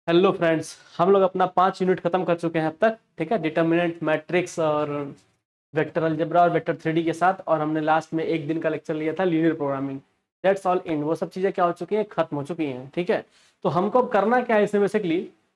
Hello friends, हम लोग अपना 5 यूनिट खत्म कर चुके हैं अब तक। ठीक है, डिटर्मिनेंट मैट्रिक्स और वेक्टर अलजेब्रा और वेक्टर थ्री के साथ। और हमने लास्ट में एक दिन का लेक्चर लिया था linear programming. That's all in, वो सब चीज़ें क्या हो चुकी हैं, खत्म हो चुकी हैं। ठीक है, तो हमको अब करना क्या है इसमें बेसिकली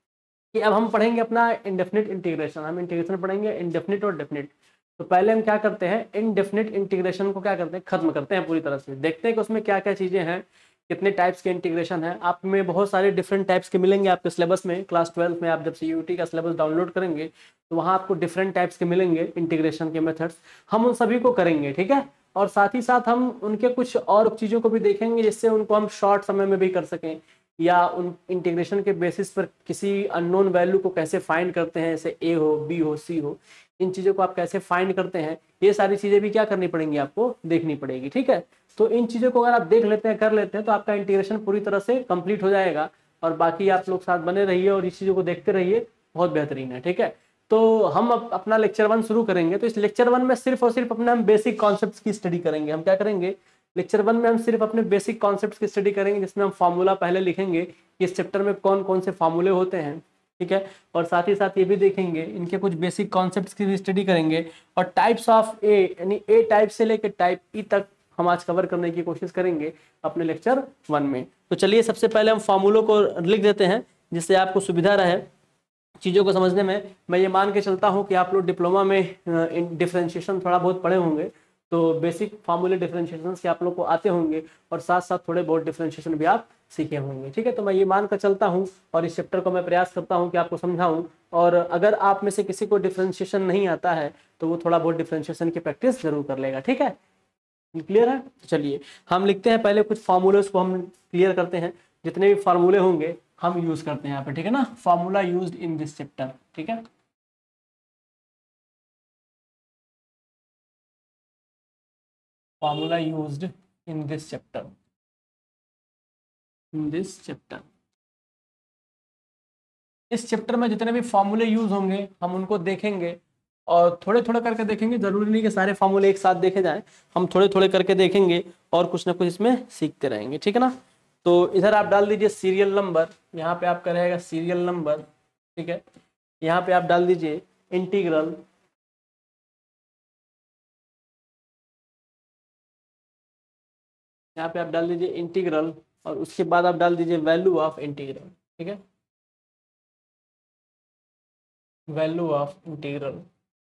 कि अब हम पढ़ेंगे अपना इंडेफिनिट इंटीग्रेशन। हम इंटीग्रेशन पढ़ेंगे इंडेफिनिट और डेफिनिट। तो पहले हम क्या करते हैं, इनडेफिनिट इंटीग्रेशन को क्या करते हैं, खत्म करते हैं पूरी तरह से। देखते हैं कि उसमें क्या क्या चीज़ें हैं, कितने टाइप्स के इंटीग्रेशन है। आप में बहुत सारे डिफरेंट टाइप्स के मिलेंगे आपके सिलेबस में। क्लास 12 में आप जब CUT का सिलेबस डाउनलोड करेंगे तो वहाँ आपको डिफरेंट टाइप्स के मिलेंगे इंटीग्रेशन के मेथड्स। हम उन सभी को करेंगे, ठीक है। और साथ ही साथ हम उनके कुछ और चीज़ों को भी देखेंगे जिससे उनको हम शॉर्ट समय में भी कर सकें, या उन इंटीग्रेशन के बेसिस पर किसी अननोन वैल्यू को कैसे फाइंड करते हैं, जैसे A हो, B हो, C हो। इन चीज़ों को आप कैसे फाइंड करते हैं, ये सारी चीज़ें भी क्या करनी पड़ेंगी, आपको देखनी पड़ेगी। ठीक है, तो इन चीज़ों को अगर आप देख लेते हैं, कर लेते हैं, तो आपका इंटीग्रेशन पूरी तरह से कंप्लीट हो जाएगा। और बाकी आप लोग साथ बने रहिए और इस चीज़ों को देखते रहिए, बहुत बेहतरीन है। ठीक है, तो हम अब अपना लेक्चर 1 शुरू करेंगे। तो इस लेक्चर 1 में सिर्फ और सिर्फ अपने हम बेसिक कॉन्सेप्ट्स की स्टडी करेंगे। हम क्या करेंगे, लेक्चर 1 में हम सिर्फ अपने बेसिक कॉन्सेप्ट्स की स्टडी करेंगे, जिसमें हम फार्मूला पहले लिखेंगे कि इस चैप्टर में कौन कौन से फार्मूले होते हैं। ठीक है, और साथ ही साथ ये भी देखेंगे, इनके कुछ बेसिक कॉन्सेप्ट्स की भी स्टडी करेंगे। और टाइप्स ऑफ ए, यानी ए टाइप से लेकर टाइप ई तक हम आज कवर करने की कोशिश करेंगे अपने लेक्चर 1 में। तो चलिए सबसे पहले हम फार्मूलों को लिख देते हैं, जिससे आपको सुविधा रहे चीज़ों को समझने में। मैं ये मान के चलता हूँ कि आप लोग डिप्लोमा में डिफरेंशिएशन थोड़ा बहुत पढ़े होंगे, तो बेसिक फार्मूले डिफरेंशिएशन के आप लोग को आते होंगे, और साथ साथ थोड़े बहुत डिफरेंशिएशन भी आप सीखे होंगे। ठीक है, तो मैं ये मान कर चलता हूँ और इस चैप्टर को मैं प्रयास करता हूँ कि आपको समझाऊँ। और अगर आप में से किसी को डिफरेंशिएशन नहीं आता है तो वो थोड़ा बहुत डिफरेंशिएशन की प्रैक्टिस जरूर कर लेगा। ठीक है, क्लियर है। तो चलिए हम लिखते हैं, पहले कुछ फार्मूलेस को हम क्लियर करते हैं। जितने भी फार्मूले होंगे हम यूज करते हैं यहाँ पे, ठीक है ना। Formula used in this chapter, ठीक है। Formula used in this chapter, in this chapter. इस चैप्टर में जितने भी फार्मूले यूज होंगे हम उनको देखेंगे, और थोड़े थोड़े करके देखेंगे। जरूरी नहीं कि सारे फार्मूले एक साथ देखे जाएं, हम थोड़े थोड़े करके देखेंगे और कुछ ना कुछ इसमें सीखते रहेंगे, ठीक है ना। तो इधर आप डाल दीजिए सीरियल नंबर, यहाँ पे आपका रहेगा सीरियल नंबर, ठीक है। यहाँ पे आप डाल दीजिए इंटीग्रल, यहाँ पे आप डाल दीजिए इंटीग्रल, और उसके बाद आप डाल दीजिए वैल्यू ऑफ इंटीग्रल, ठीक है। Value of integral,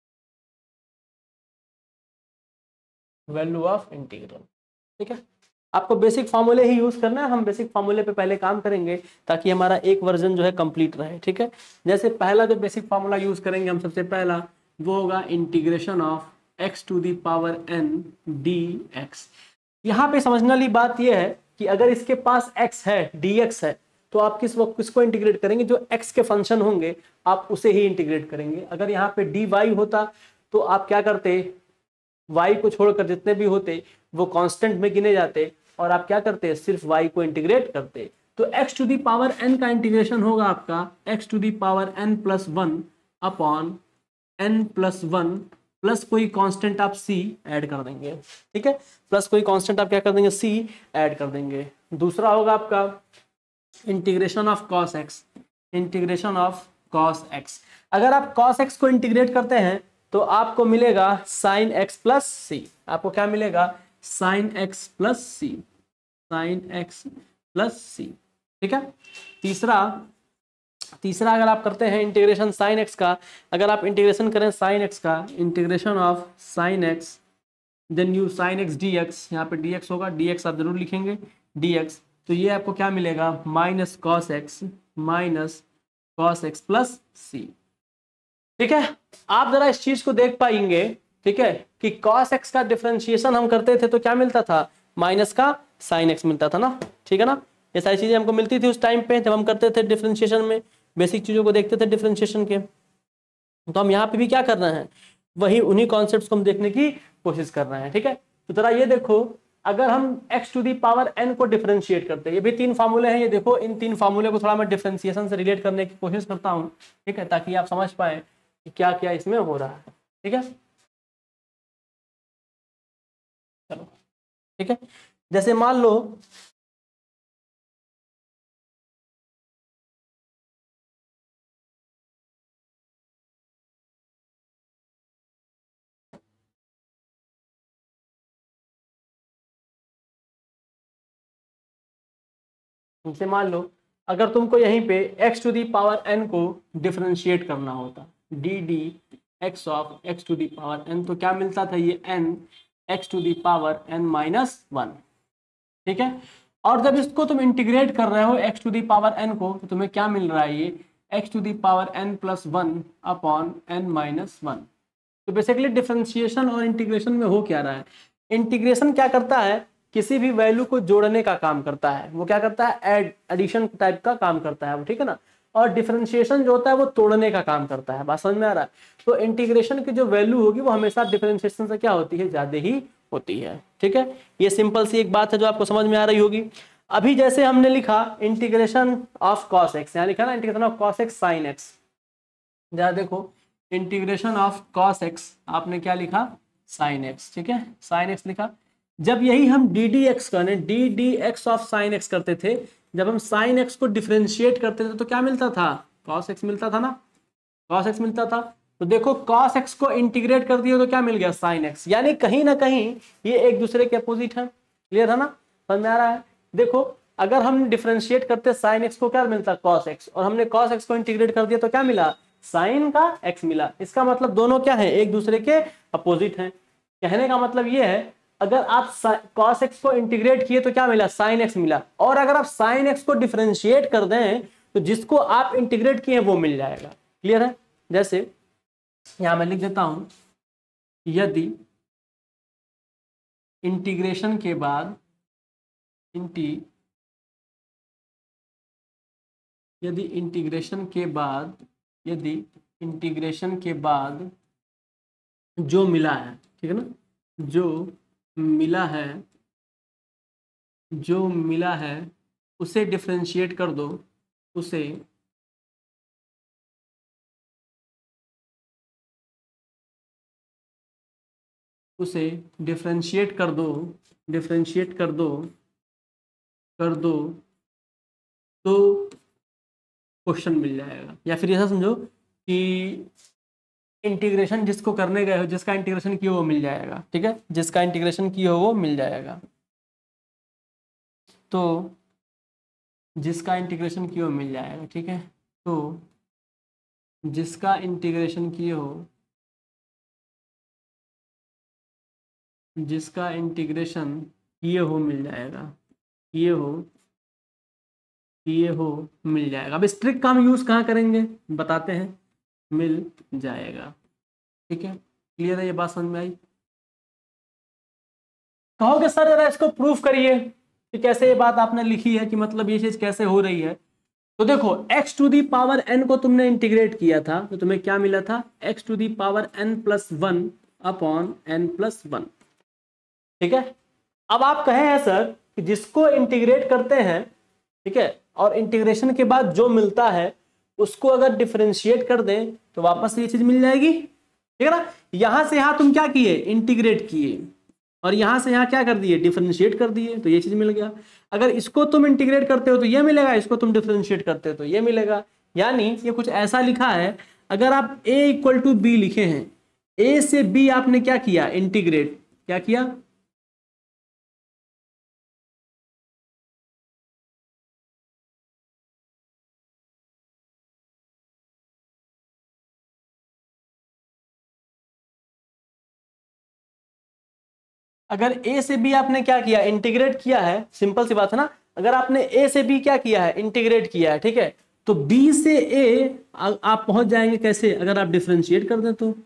value of integral, ठीक है। आपको बेसिक फार्मूले ही यूज करना है। हम बेसिक फार्मूले पे पहले काम करेंगे ताकि हमारा एक वर्जन जो है कंप्लीट रहे, ठीक है। जैसे पहला जो बेसिक फार्मूला यूज करेंगे हम, सबसे पहला वो होगा integration of x to the power n dx। यहाँ पे समझने वाली बात यह है कि अगर इसके पास x है, dx है, तो आप किस वक्त किसको इंटीग्रेट करेंगे, जो x के फंक्शन होंगे आप उसे ही इंटीग्रेट करेंगे। अगर यहाँ पे dy होता तो आप क्या करते, y को छोड़कर जितने भी होते वो कांस्टेंट में गिने जाते, और आप क्या करते, सिर्फ y को इंटीग्रेट करते। तो x to the power n का इंटीग्रेशन होगा आपका x to the power n plus 1 upon n plus 1 plus कोई कांस्टेंट आप c ऐड कर देंगे, ठीक है। प्लस कोई कांस्टेंट आप क्या कर देंगे, c ऐड कर देंगे। दूसरा होगा आपका integration of cos x, integration of cos x। अगर आप cos x को इंटीग्रेट करते हैं तो आपको मिलेगा sin x प्लस सी। आपको क्या मिलेगा, sin x plus c, sin x plus सी, ठीक है। तीसरा तीसरा अगर आप करते हैं इंटीग्रेशन sin x का, अगर आप इंटीग्रेशन करें sin x का, integration of sin x, then you sin x dx, यहाँ पे dx होगा, dx आप जरूर लिखेंगे dx। तो ये आपको क्या मिलेगा, minus cos x, minus cos x plus सी, ठीक है। आप जरा इस चीज को देख पाएंगे, ठीक है, कि cos x का डिफरेंशिएशन हम करते थे तो क्या मिलता था, माइनस का sin x मिलता था ना, ठीक है ना। ये सारी चीजें हमको मिलती थी उस टाइम पे जब हम करते थे डिफरेंशिएशन में, बेसिक चीजों को देखते थे डिफरेंशिएशन के। तो हम यहाँ पे भी क्या कर रहे हैं, वही उन्हीं कॉन्सेप्ट्स को हम देखने की कोशिश कर रहे हैं, ठीक है। तो जरा ये देखो, अगर हम x to the power n को डिफरेंशिएट करते हैं, ये भी 3 फार्मूले हैं, ये देखो इन 3 फार्मूले को थोड़ा मैं डिफरेंशिएशन से रिलेट करने की कोशिश करता हूँ, ठीक है, ताकि आप समझ पाए कि क्या क्या इसमें हो रहा है, ठीक है। चलो, ठीक है। जैसे मान लो जैसे मान लो अगर तुमको यहीं पे x to the power n को डिफरेंशिएट करना होता, d d x of x to the power n, तो क्या मिलता था, ये n x to the power n minus 1, ठीक है। और जब इसको तुम इंटीग्रेट कर रहे हो x to the power n को, तो तुम्हें क्या मिल रहा है, ये x to the power n plus 1 upon n minus 1। तो बेसिकली डिफरेंशिएशन और इंटीग्रेशन में हो क्या रहा है, इंटीग्रेशन क्या करता है, किसी भी वैल्यू को जोड़ने का काम करता है, वो क्या करता है, एडिशन टाइप का काम करता है वो, ठीक है ना। और डिफरेंशिएशन जो होता है वो तोड़ने का काम करता है, बात समझ में आ रहा है। तो इंटीग्रेशन की जो वैल्यू होगी वो हमेशा डिफरेंशिएशन से क्या होती है, ज्यादा ही होती है, ठीक है। ये सिंपल सी एक बात है जो आपको समझ में आ रही होगी। अभी जैसे हमने लिखा इंटीग्रेशन ऑफ कॉस एक्स, यहाँ लिखा ना integration of cos x sine x, जरा देखो इंटीग्रेशन ऑफ कॉस एक्स आपने क्या लिखा, साइन एक्स, ठीक है, साइन एक्स लिखा। जब यही हम डी डी एक्स करने, d d x of sine x करते थे, जब हम साइन एक्स को डिफरेंशिएट करते थे तो क्या मिलता था, कॉस एक्स मिलता था ना, कॉस एक्स मिलता था। तो देखो कॉस एक्स को इंटीग्रेट कर दिया तो क्या मिल गया, साइन एक्स, यानी कहीं ना कहीं ये एक दूसरे के अपोजिट है, क्लियर है ना, समझ में आ रहा है। देखो अगर हम डिफरेंशिएट करते साइन एक्स को क्या मिलता, कॉस एक्स, और हमने कॉस एक्स को इंटीग्रेट कर दिया तो क्या मिला, साइन का एक्स मिला। इसका मतलब दोनों क्या है, एक दूसरे के अपोजिट हैं। कहने का मतलब ये है अगर आप cos x को इंटीग्रेट किए तो क्या मिला, sin x मिला, और अगर आप sin x को डिफरेंशिएट कर दें तो जिसको आप इंटीग्रेट किए वो मिल जाएगा, क्लियर है। जैसे यहां मैं लिख देता हूं, यदि इंटीग्रेशन के बाद यदि इंटीग्रेशन के बाद जो मिला है, ठीक है ना, जो मिला है उसे डिफरेंशिएट कर दो, उसे डिफरेंशिएट कर दो तो क्वेश्चन मिल जाएगा। या फिर ऐसा समझो कि इंटीग्रेशन जिसको करने गए हो, जिसका इंटीग्रेशन किया वो मिल जाएगा, ठीक है, जिसका इंटीग्रेशन किया हो वो मिल जाएगा। तो जिसका इंटीग्रेशन किया हो मिल जाएगा, ठीक है, तो जिसका इंटीग्रेशन किए हो मिल जाएगा, मिल जाएगा। अब इस ट्रिक का हम यूज कहाँ करेंगे बताते हैं, मिल जाएगा, ठीक है, क्लियर है, ये बात समझ में आई। कहोगे सर जरा इसको प्रूफ करिए कि कैसे ये बात आपने लिखी है, कि मतलब ये चीज कैसे हो रही है। तो देखो x to the power n को तुमने इंटीग्रेट किया था तो तुम्हें क्या मिला था, x to the power n plus 1 upon n plus 1, ठीक है। अब आप कहे हैं सर कि जिसको इंटीग्रेट करते हैं, ठीक है, और इंटीग्रेशन के बाद जो मिलता है उसको अगर डिफरेंशिएट कर दें तो वापस ये चीज मिल जाएगी, ठीक है ना। यहां से यहां तुम क्या किए, इंटीग्रेट किए, और यहां से यहां क्या कर दिए, डिफरेंशिएट कर दिए, तो ये चीज मिल गया। अगर इसको तुम इंटीग्रेट करते हो तो ये मिलेगा, इसको तुम डिफरेंशिएट करते हो तो ये मिलेगा। यानी ये कुछ ऐसा लिखा है, अगर आप a इक्वल टू बी लिखे हैं, a से b आपने क्या किया, इंटीग्रेट, क्या किया, अगर a से b आपने क्या किया, इंटीग्रेट किया है, सिंपल सी बात है ना। अगर आपने a से b क्या किया है, इंटीग्रेट किया है, ठीक है, तो b से a आप पहुंच जाएंगे कैसे, अगर आप डिफरेंशिएट कर दें तो।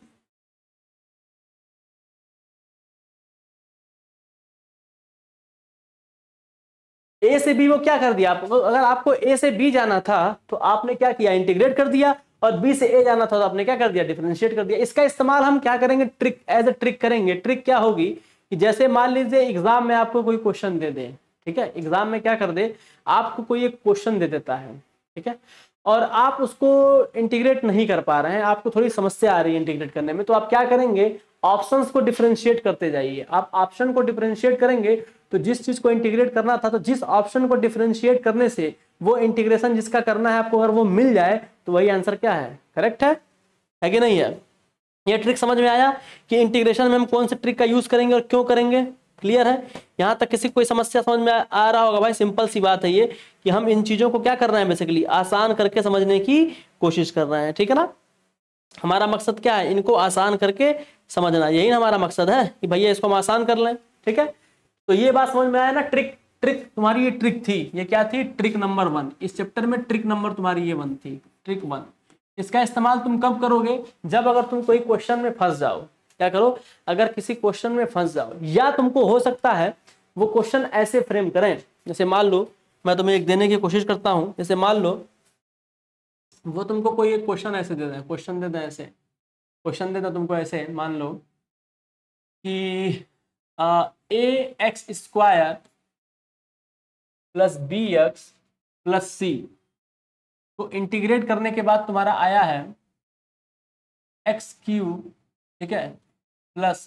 a से b वो क्या कर दिया आपको, अगर आपको a से b जाना था तो आपने क्या किया, इंटीग्रेट कर दिया, और b से a जाना था तो आपने क्या कर दिया, डिफरेंशिएट कर दिया। इसका इस्तेमाल हम क्या करेंगे, ट्रिक, एज ए ट्रिक करेंगे। ट्रिक क्या होगी कि जैसे मान लीजिए एग्जाम में आपको कोई क्वेश्चन दे दे, ठीक है, एग्जाम में क्या कर दे, आपको कोई एक क्वेश्चन दे देता है, ठीक है, और आप उसको इंटीग्रेट नहीं कर पा रहे हैं, आपको थोड़ी समस्या आ रही है इंटीग्रेट करने में, तो आप क्या करेंगे, ऑप्शंस को डिफरेंशिएट करते जाइए। आप ऑप्शन को डिफरेंशिएट करेंगे तो जिस चीज को इंटीग्रेट करना था, तो जिस ऑप्शन को डिफरेंशिएट करने से वो इंटीग्रेशन जिसका करना है आपको, अगर वो मिल जाए तो वही आंसर क्या है, करेक्ट है कि नहीं है। ये ट्रिक समझ में आया कि इंटीग्रेशन में हम कौन से ट्रिक का यूज करेंगे और क्यों करेंगे, क्लियर है? यहाँ तक किसी को कोई समस्या समझ में आ रहा होगा? भाई सिंपल सी बात है ये कि हम इन चीजों को क्या कर रहे हैं, बेसिकली आसान करके समझने की कोशिश कर रहे हैं, ठीक है ना? हमारा मकसद क्या है, इनको आसान करके समझना, यही हमारा मकसद है कि भैया इसको हम आसान कर लें, ठीक है? तो ये बात समझ में आया ना? ट्रिक तुम्हारी ये ट्रिक थी, ये क्या थी? Trick number 1। इस चैप्टर में ट्रिक नंबर तुम्हारी ये 1 थी, ट्रिक 1। इसका इस्तेमाल तुम कब करोगे? जब अगर तुम कोई क्वेश्चन में फंस जाओ। क्या करो? अगर किसी क्वेश्चन में फंस जाओ, या तुमको हो सकता है वो क्वेश्चन ऐसे फ्रेम करें, जैसे मान लो मैं तुम्हें एक देने की कोशिश करता हूं, जैसे मान लो वो तुमको कोई एक क्वेश्चन ऐसे दे दें, क्वेश्चन दे दें ऐसे, क्वेश्चन दे दें तुमको ऐसे, मान लो कि a x square plus b x plus c को इंटीग्रेट करने के बाद तुम्हारा आया है एक्स क्यूब, ठीक है, प्लस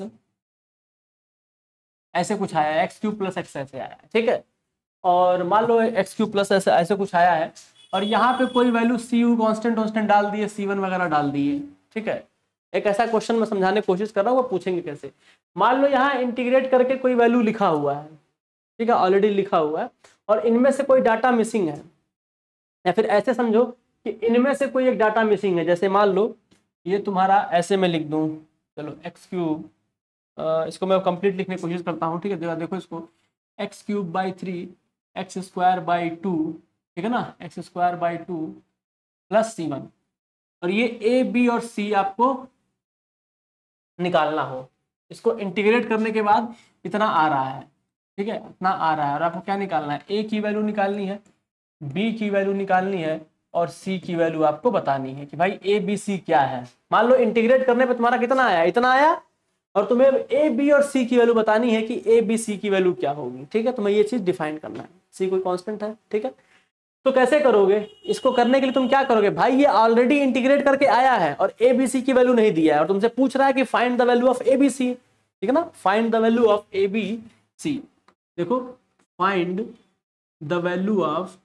ऐसे कुछ आया है, एक्स क्यूब प्लस एक्स ऐसे आया है, ठीक है? और मान लो एक्स क्यूब प्लस ऐसे ऐसे कुछ आया है, और यहाँ पे कोई वैल्यू सी यू कॉन्स्टेंट डाल दिए, C1 वगैरह डाल दिए, ठीक है? एक ऐसा क्वेश्चन मैं समझाने की कोशिश कर रहा हूँ, वो पूछेंगे कैसे। मान लो यहाँ इंटीग्रेट करके कोई वैल्यू लिखा हुआ है, ठीक है, ऑलरेडी लिखा हुआ है, और इनमें से कोई डाटा मिसिंग है, या फिर ऐसे समझो कि इनमें से कोई एक डाटा मिसिंग है। जैसे मान लो ये तुम्हारा ऐसे में लिख दूं, चलो एक्स क्यूब, इसको मैं कंप्लीट लिखने की कोशिश करता हूँ, ठीक है? देखो इसको x cube by 3 x square by 2, ठीक है ना, x square by 2 plus C1, और ये ए बी और सी आपको निकालना हो। इसको इंटीग्रेट करने के बाद इतना आ रहा है, ठीक है, इतना आ रहा है, और आपको क्या निकालना है? ए की वैल्यू निकालनी है, बी की वैल्यू निकालनी है, और सी की वैल्यू आपको बतानी है कि भाई ए बी सी क्या है। मान लो इंटीग्रेट करने पे तुम्हारा कितना आया? इतना आया, और तुम्हें ए बी और सी की वैल्यू बतानी है कि ए बी सी की वैल्यू क्या होगी, ठीक है? तुम्हें ये चीज डिफाइन करना है। सी कोई कांस्टेंट है, ठीक है? तो कैसे करोगे इसको? करने के लिए तुम क्या करोगे? भाई ये ऑलरेडी इंटीग्रेट करके आया है और ए बी सी की वैल्यू नहीं दिया है, और तुमसे पूछ रहा है कि find the value of a b c, ठीक है ना? Find the value of a b c. देखो, find the value of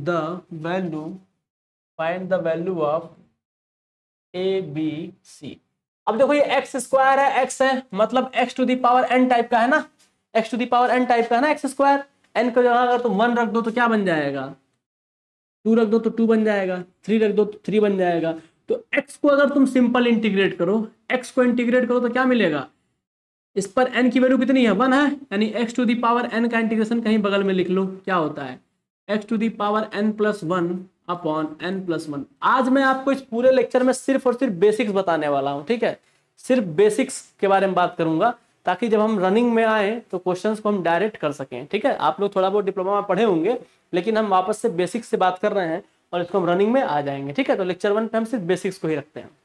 find the value of a b c. अब देखो ये एक्स स्क्वायर है, एक्स है, मतलब x to the power n type का है ना, x to the power n type का है ना एक्स स्क्वायर। एन को जगह अगर तुम 1 रख दो तो क्या बन जाएगा? 2 रख दो तो 2 बन जाएगा, 3 रख दो तो 3 बन जाएगा। तो x को अगर तुम सिंपल इंटीग्रेट करो, x को इंटीग्रेट करो तो क्या मिलेगा? इस पर n की वैल्यू कितनी है? 1 है, यानी x to the power n का इंटीग्रेशन कहीं बगल में लिख लो, क्या होता है? x to the power n plus 1 upon n plus 1। आज मैं आपको इस पूरे लेक्चर में सिर्फ और सिर्फ बेसिक्स बताने वाला हूँ, ठीक है? सिर्फ बेसिक्स के बारे में बात करूंगा, ताकि जब हम रनिंग में आए तो क्वेश्चंस को हम डायरेक्ट कर सकें, ठीक है? आप लोग थोड़ा बहुत डिप्लोमा में पढ़े होंगे, लेकिन हम वापस से बेसिक्स से बात कर रहे हैं और इसको हम रनिंग में आ जाएंगे, ठीक है? तो लेक्चर 1 पे हम सिर्फ बेसिक्स को ही रखते हैं।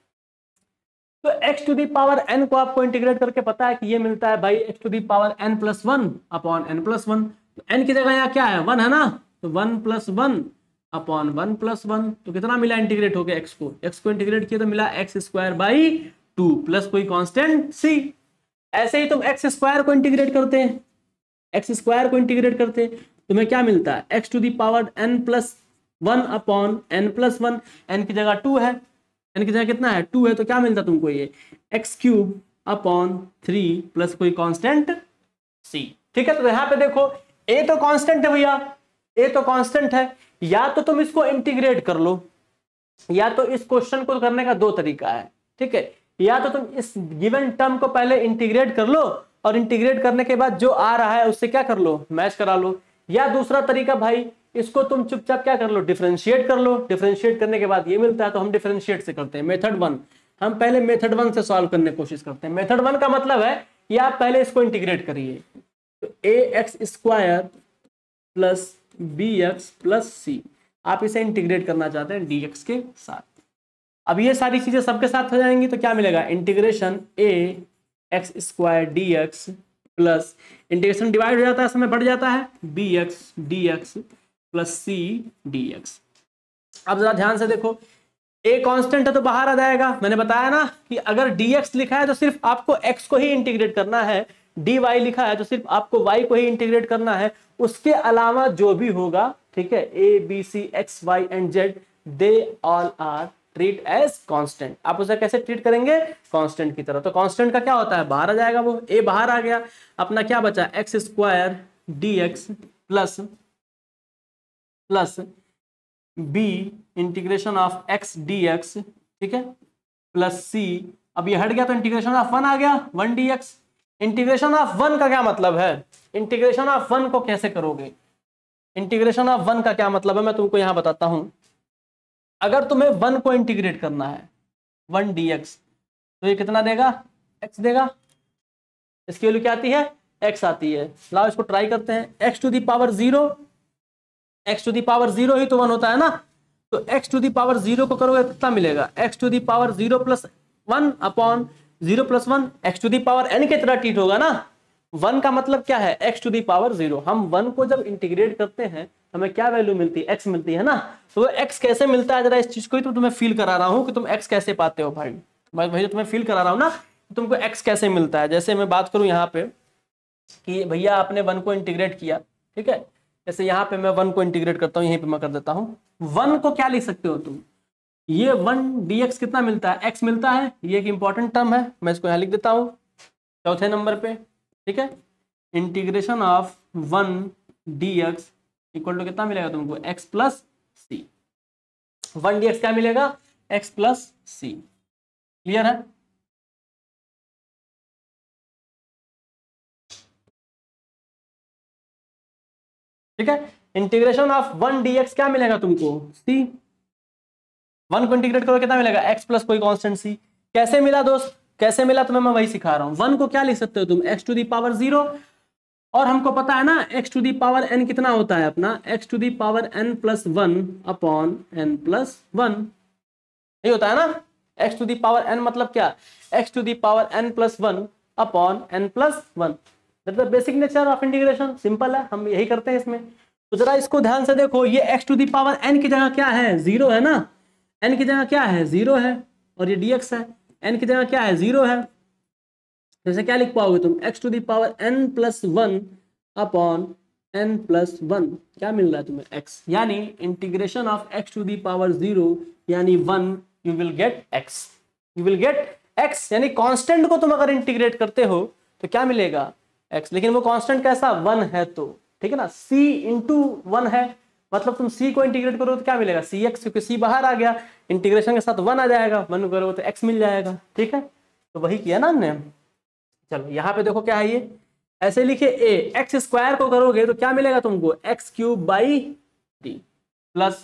तो x to the power n को आपको इंटीग्रेट करके पता है कि ये मिलता है भाई x to the power n plus 1 upon n plus 1। तो n की जगह यहाँ क्या है? 1 है ना, तो 1 प्लस 1 अपॉन 1 प्लस 1। तो कितना मिला इंटीग्रेट हो गया? x को इंटीग्रेट किया तो मिला एक्स स्क्वायर बाई 2 प्लस कोई कांस्टेंट c। ऐसे ही तुम एक्स स्क्वायर को इंटीग्रेट करते हैं, एक्स स्क्वायर को इंटीग्रेट करते हैं, तुम्हें क्या मिलता है? X to the power n plus 1 upon n plus 1। n की जगह 2 है, n की जगह कितना है? 2 है, तो क्या मिलता तुमको? ये एक्स क्यूब अपॉन 3 प्लस कोई कांस्टेंट c, ठीक है? तो यहाँ पे देखो a तो कांस्टेंट है भैया, a तो कांस्टेंट है। या तो तुम इसको इंटीग्रेट कर लो, या तो इस क्वेश्चन को करने का 2 तरीका है, ठीक है? या तो तुम इस गिवन टर्म को पहले इंटीग्रेट कर लो, और इंटीग्रेट करने के बाद जो आ रहा है उससे क्या कर लो? मैच करा लो। या दूसरा तरीका भाई, इसको तुम चुपचाप क्या कर लो? डिफरेंशिएट कर लो। डिफरेंशिएट करने के बाद ये मिलता है तो हम डिफरेंशिएट से करते हैं, मेथड 1। हम पहले मेथड 1 से सॉल्व करने की कोशिश करते हैं। मेथड 1 का मतलब है कि आप पहले इसको इंटीग्रेट करिए, तो a x square plus b x plus c, आप इसे इंटीग्रेट करना चाहते हैं dx के साथ। अब ये सारी चीजें सबके साथ हो जाएंगी तो क्या मिलेगा? Integration a x square d x plus, integration divide हो जाता है, समय बढ़ जाता है, b x d x plus c d x. अब जरा ध्यान से देखो, ए कांस्टेंट है तो बाहर आ जाएगा। मैंने बताया ना कि अगर dx लिखा है तो सिर्फ आपको x को ही इंटीग्रेट करना है, dy लिखा है तो सिर्फ आपको y को ही इंटीग्रेट करना है, उसके अलावा जो भी होगा, ठीक है, a b c x y and z they all are treat as constant. आप उसे कैसे ट्रीट करेंगे? कांस्टेंट की तरह। तो कांस्टेंट का क्या होता है? बाहर आ जाएगा वो, ए बाहर आ गया, अपना क्या बचा? X square d x plus b integration of x d x, ठीक है, प्लस सी। अब ये हट गया तो इंटीग्रेशन ऑफ 1 आ गया, 1 डी एक्स। इंटीग्रेशन ऑफ 1 का क्या मतलब है? इंटीग्रेशन ऑफ 1 को कैसे करोगे? इंटीग्रेशन ऑफ 1 का क्या मतलब है मैं तुमको यहां बताता हूं। अगर तुम्हें 1 को इंटीग्रेट करना है 1 dx, तो ये कितना देगा? x देगा। इसकी वैल्यू क्या आती है? x आती है। लाओ इसको ट्राई करते हैं। x to the power 0, x to the power 0 ही तो 1 होता है ना। तो x टू दी पावर 0 को करोगे कितना मिलेगा? x to the power 0 plus 1 upon 0 plus 1, x to the power n की तरह ट्रीट होगा ना। 1 का मतलब क्या है? x to the power 0। हम 1 को जब इंटीग्रेट करते हैं हमें क्या वैल्यू मिलती है? x मिलती है ना। तो x कैसे मिलता है? जरा इस चीज को ही तो तुम्हें फील करा रहा हूं कि तुम x कैसे पाते हो भाई। भाई तुम्हें फील करा रहा हूं ना तुमको x कैसे मिलता है। जैसे मैं बात करूं यहाँ पे कि भैया आपने 1 को इंटीग्रेट किया, ठीक है। जैसे यहाँ पे मैं 1 को इंटीग्रेट करता हूँ, यहीं पे मैं कर देता हूँ। 1 को क्या लिख सकते हो तुम? ये 1 dx कितना मिलता है? x मिलता है। ये एक इंपॉर्टेंट टर्म है, मैं इसको यहाँ लिख देता हूँ चौथे नंबर पे, ठीक है। Integration of 1 dx equal to कितना मिलेगा तुमको? x प्लस सी। 1 dx क्या मिलेगा? x प्लस सी। क्लियर है? ठीक है। इंटीग्रेशन ऑफ 1 dx क्या मिलेगा तुमको? c। 1 को इंटीग्रेट करो कितना मिलेगा? x प्लस कोई कांस्टेंट c। कैसे मिला दोस्त? कैसे मिला तुम्हें मैं वही सिखा रहा हूं। 1 को क्या लिख सकते हो तुम? x टू दी पावर 0, और हमको पता है ना x to the power n कितना होता है अपना? x to the power n plus 1 upon n plus 1, यही होता है ना। x to the power n मतलब क्या? x to the power n plus 1 upon n plus 1। That's the basic nature of integration. Simple है, हम यही करते हैं इसमें। तो जरा इसको ध्यान से देखो, ये x to the power n की जगह क्या है? 0 है ना। n की जगह क्या है? 0 है। और ये dx है, n की जगह क्या है? 0 है। जैसे क्या लिख पाओगे तुम? x to the power n plus 1 upon n plus 1। क्या मिल रहा है तुम्हें? x। यानी integration of x to the power 0 यानी 1, you will get x। You will get x, यानी कांस्टेंट को तुम अगर इंटीग्रेट करते हो तो क्या मिलेगा? x। लेकिन वो कांस्टेंट कैसा? 1 है तो, ठीक है ना। c इंटू 1 है, मतलब तुम c को इंटीग्रेट करो तो क्या मिलेगा? cx, क्योंकि c बाहर आ गया, इंटीग्रेशन के साथ 1 आ जाएगा, 1 करो तो x मिल जाएगा, ठीक है। तो वही किया ना हमने। चलो यहाँ पे देखो क्या है, ये ऐसे लिखे a, एक्स स्क्वायर को करोगे तो क्या मिलेगा तुमको? X cube by d plus,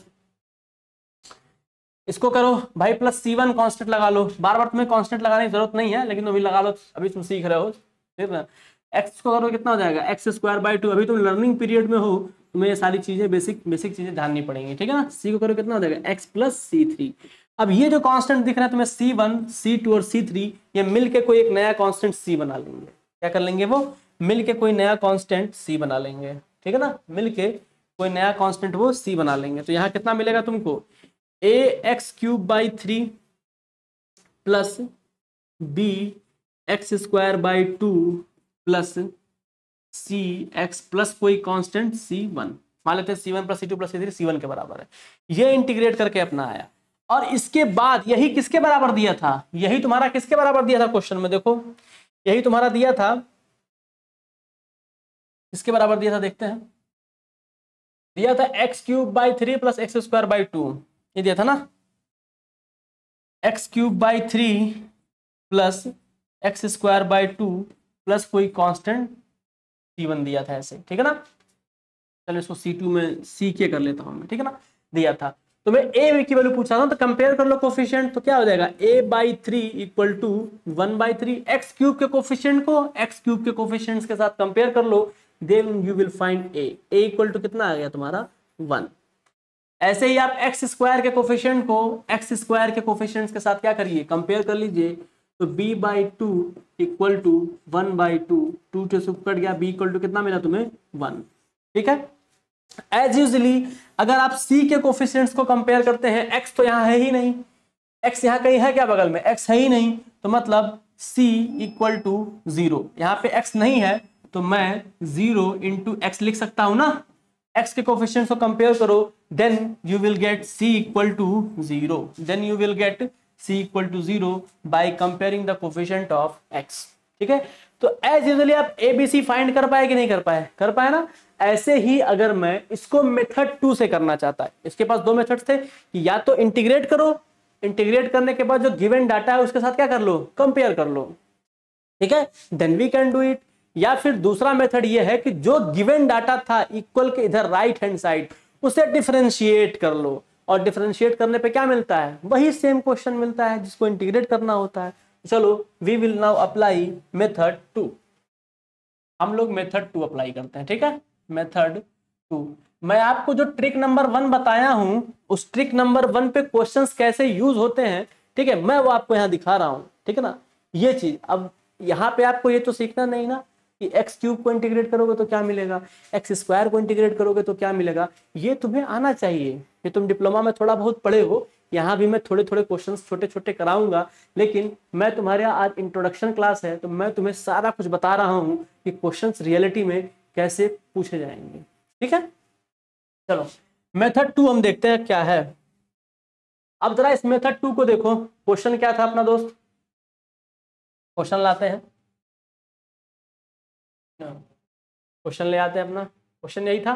इसको करो भाई प्लस c1 कांस्टेंट लगा लो। बार बार तुम्हें कांस्टेंट लगाने की जरूरत नहीं है, लेकिन अभी लगा लो, अभी तुम सीख रहे हो, ठीक है। एक्स को करो कितना हो जाएगा? X square by 2। अभी तुम लर्निंग पीरियड में हो, तुम्हें ये सारी चीजें बेसिक चीजें जाननी पड़ेंगी, ठीक है ना। c को करो कितना हो जाएगा? X plus c3। अब ये जो कांस्टेंट दिख रहा है तुम्हें c1, c2 और c3, ये मिलके कोई एक नया कांस्टेंट c बना लेंगे। क्या कर लेंगे? वो मिलके कोई नया कांस्टेंट c बना लेंगे, ठीक है ना। मिलके कोई नया कांस्टेंट वो c बना लेंगे। तो यहाँ कितना मिलेगा तुमको? a x cube by 3 plus b x square by 2 plus c x plus कोई कांस्टेंट c1। मान लेते हैं c1 plus c2 plus c3 c1 के बराबर है। ये इंटीग्रेट करके अपना आया, और इसके बाद यही किसके बराबर दिया था? यही तुम्हारा किसके बराबर दिया था क्वेश्चन में? देखो यही तुम्हारा दिया था, किसके बराबर दिया था देखते हैं। दिया था x cube by 3 plus x square by 2, ये दिया था ना। X cube by 3 plus x square by 2 plus कोई कांस्टेंट c1 दिया था ऐसे, ठीक है ना। चलो इसको c2 में c के कर लेता हूं मैं, ठीक है ना। दिया था तो मैं a की वैल्यू पूछा था, तो कंपेयर कर लो कोफिशिएंट, तो क्या हो जाएगा? a by 3 equal to 1 by 3। X cube के कोफिशिएंट को एक्स क्यूब के कोफिशिएंट्स के साथ कंपेयर कर लो, then you will find a equal to कितना आ गया तुम्हारा? 1। ऐसे ही आप एक्स स्क्वायर के कोफिशिएंट को एक्स स्क्वायर के कोफिशिएंट्स के साथ क्या करिए? कंपेयर कर लीजिए। तो b by 2 equal to 1 by 2, 2 से कट गया, b इक्वल टू कितना मिला तुम्हें? 1, ठीक है। एज यूजली अगर आप c के कोफिशिएंट्स को कंपेयर करते हैं, x तो यहाँ है ही नहीं, x यहाँ कहीं है क्या बगल में? x है ही नहीं, तो मतलब c इक्वल टू 0। यहाँ पे x नहीं है तो मैं 0 इंटू एक्स लिख सकता हूं ना। x के कोफिशिएंट्स को कंपेयर करो, then you will get c equal to 0, then you will get c equal to 0 by comparing the coefficient of x। ठीक है, तो एज यूजुअली आप ABC फाइंड कर पाए कि नहीं कर पाए? कर पाए ना। ऐसे ही अगर मैं इसको मेथड 2 से करना चाहता है, इसके पास दो मेथड्स थे कि या तो इंटीग्रेट करो, इंटीग्रेट करने के बाद जो गिवन डाटा है उसके साथ क्या कर लो, कंपेयर कर लो। ठीक है, then we can do it. या फिर दूसरा मेथड ये है कि जो गिवन डाटा था इक्वल के इधर राइट हैंड साइड उसे डिफरेंशिएट कर लो, और डिफरेंशिएट करने पे क्या मिलता है, वही सेम क्वेश्चन मिलता है जिसको इंटीग्रेट करना होता है। चलो we will now apply method 2। हम लोग मेथड 2 अप्लाई करते हैं। ठीक है, मेथड 2। मैं आपको जो ट्रिक नंबर 1 बताया हूं उस ट्रिक नंबर 1 पे क्वेश्चंस कैसे यूज होते हैं, ठीक है, मैं वो आपको यहाँ दिखा रहा हूं। ठीक है ना, ये चीज अब यहाँ पे आपको ये तो सीखना नहीं ना कि एक्स क्यूब को इंटीग्रेट करोगे तो क्या मिलेगा, एक्स स्क्वायर को इंटीग्रेट करोगे तो क्या मिलेगा, ये तुम्हें आना चाहिए। ये तुम डिप्लोमा में थोड़ा बहुत पढ़े हो, यहाँ भी मैं थोड़े थोड़े क्वेश्चंस छोटे छोटे कराऊंगा, लेकिन मैं तुम्हारे आज इंट्रोडक्शन क्लास है तो मैं तुम्हें सारा कुछ बता रहा हूँ कि क्वेश्चंस रियलिटी में कैसे पूछे जाएंगे। ठीक है, चलो मेथड 2 हम देखते हैं क्या है। अब जरा इस मेथड 2 को देखो, क्वेश्चन क्या था अपना दोस्त, क्वेश्चन लाते हैं, क्वेश्चन ले आते हैं। अपना क्वेश्चन यही था,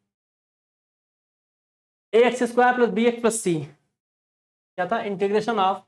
ax square plus bx plus c क्या था, integration of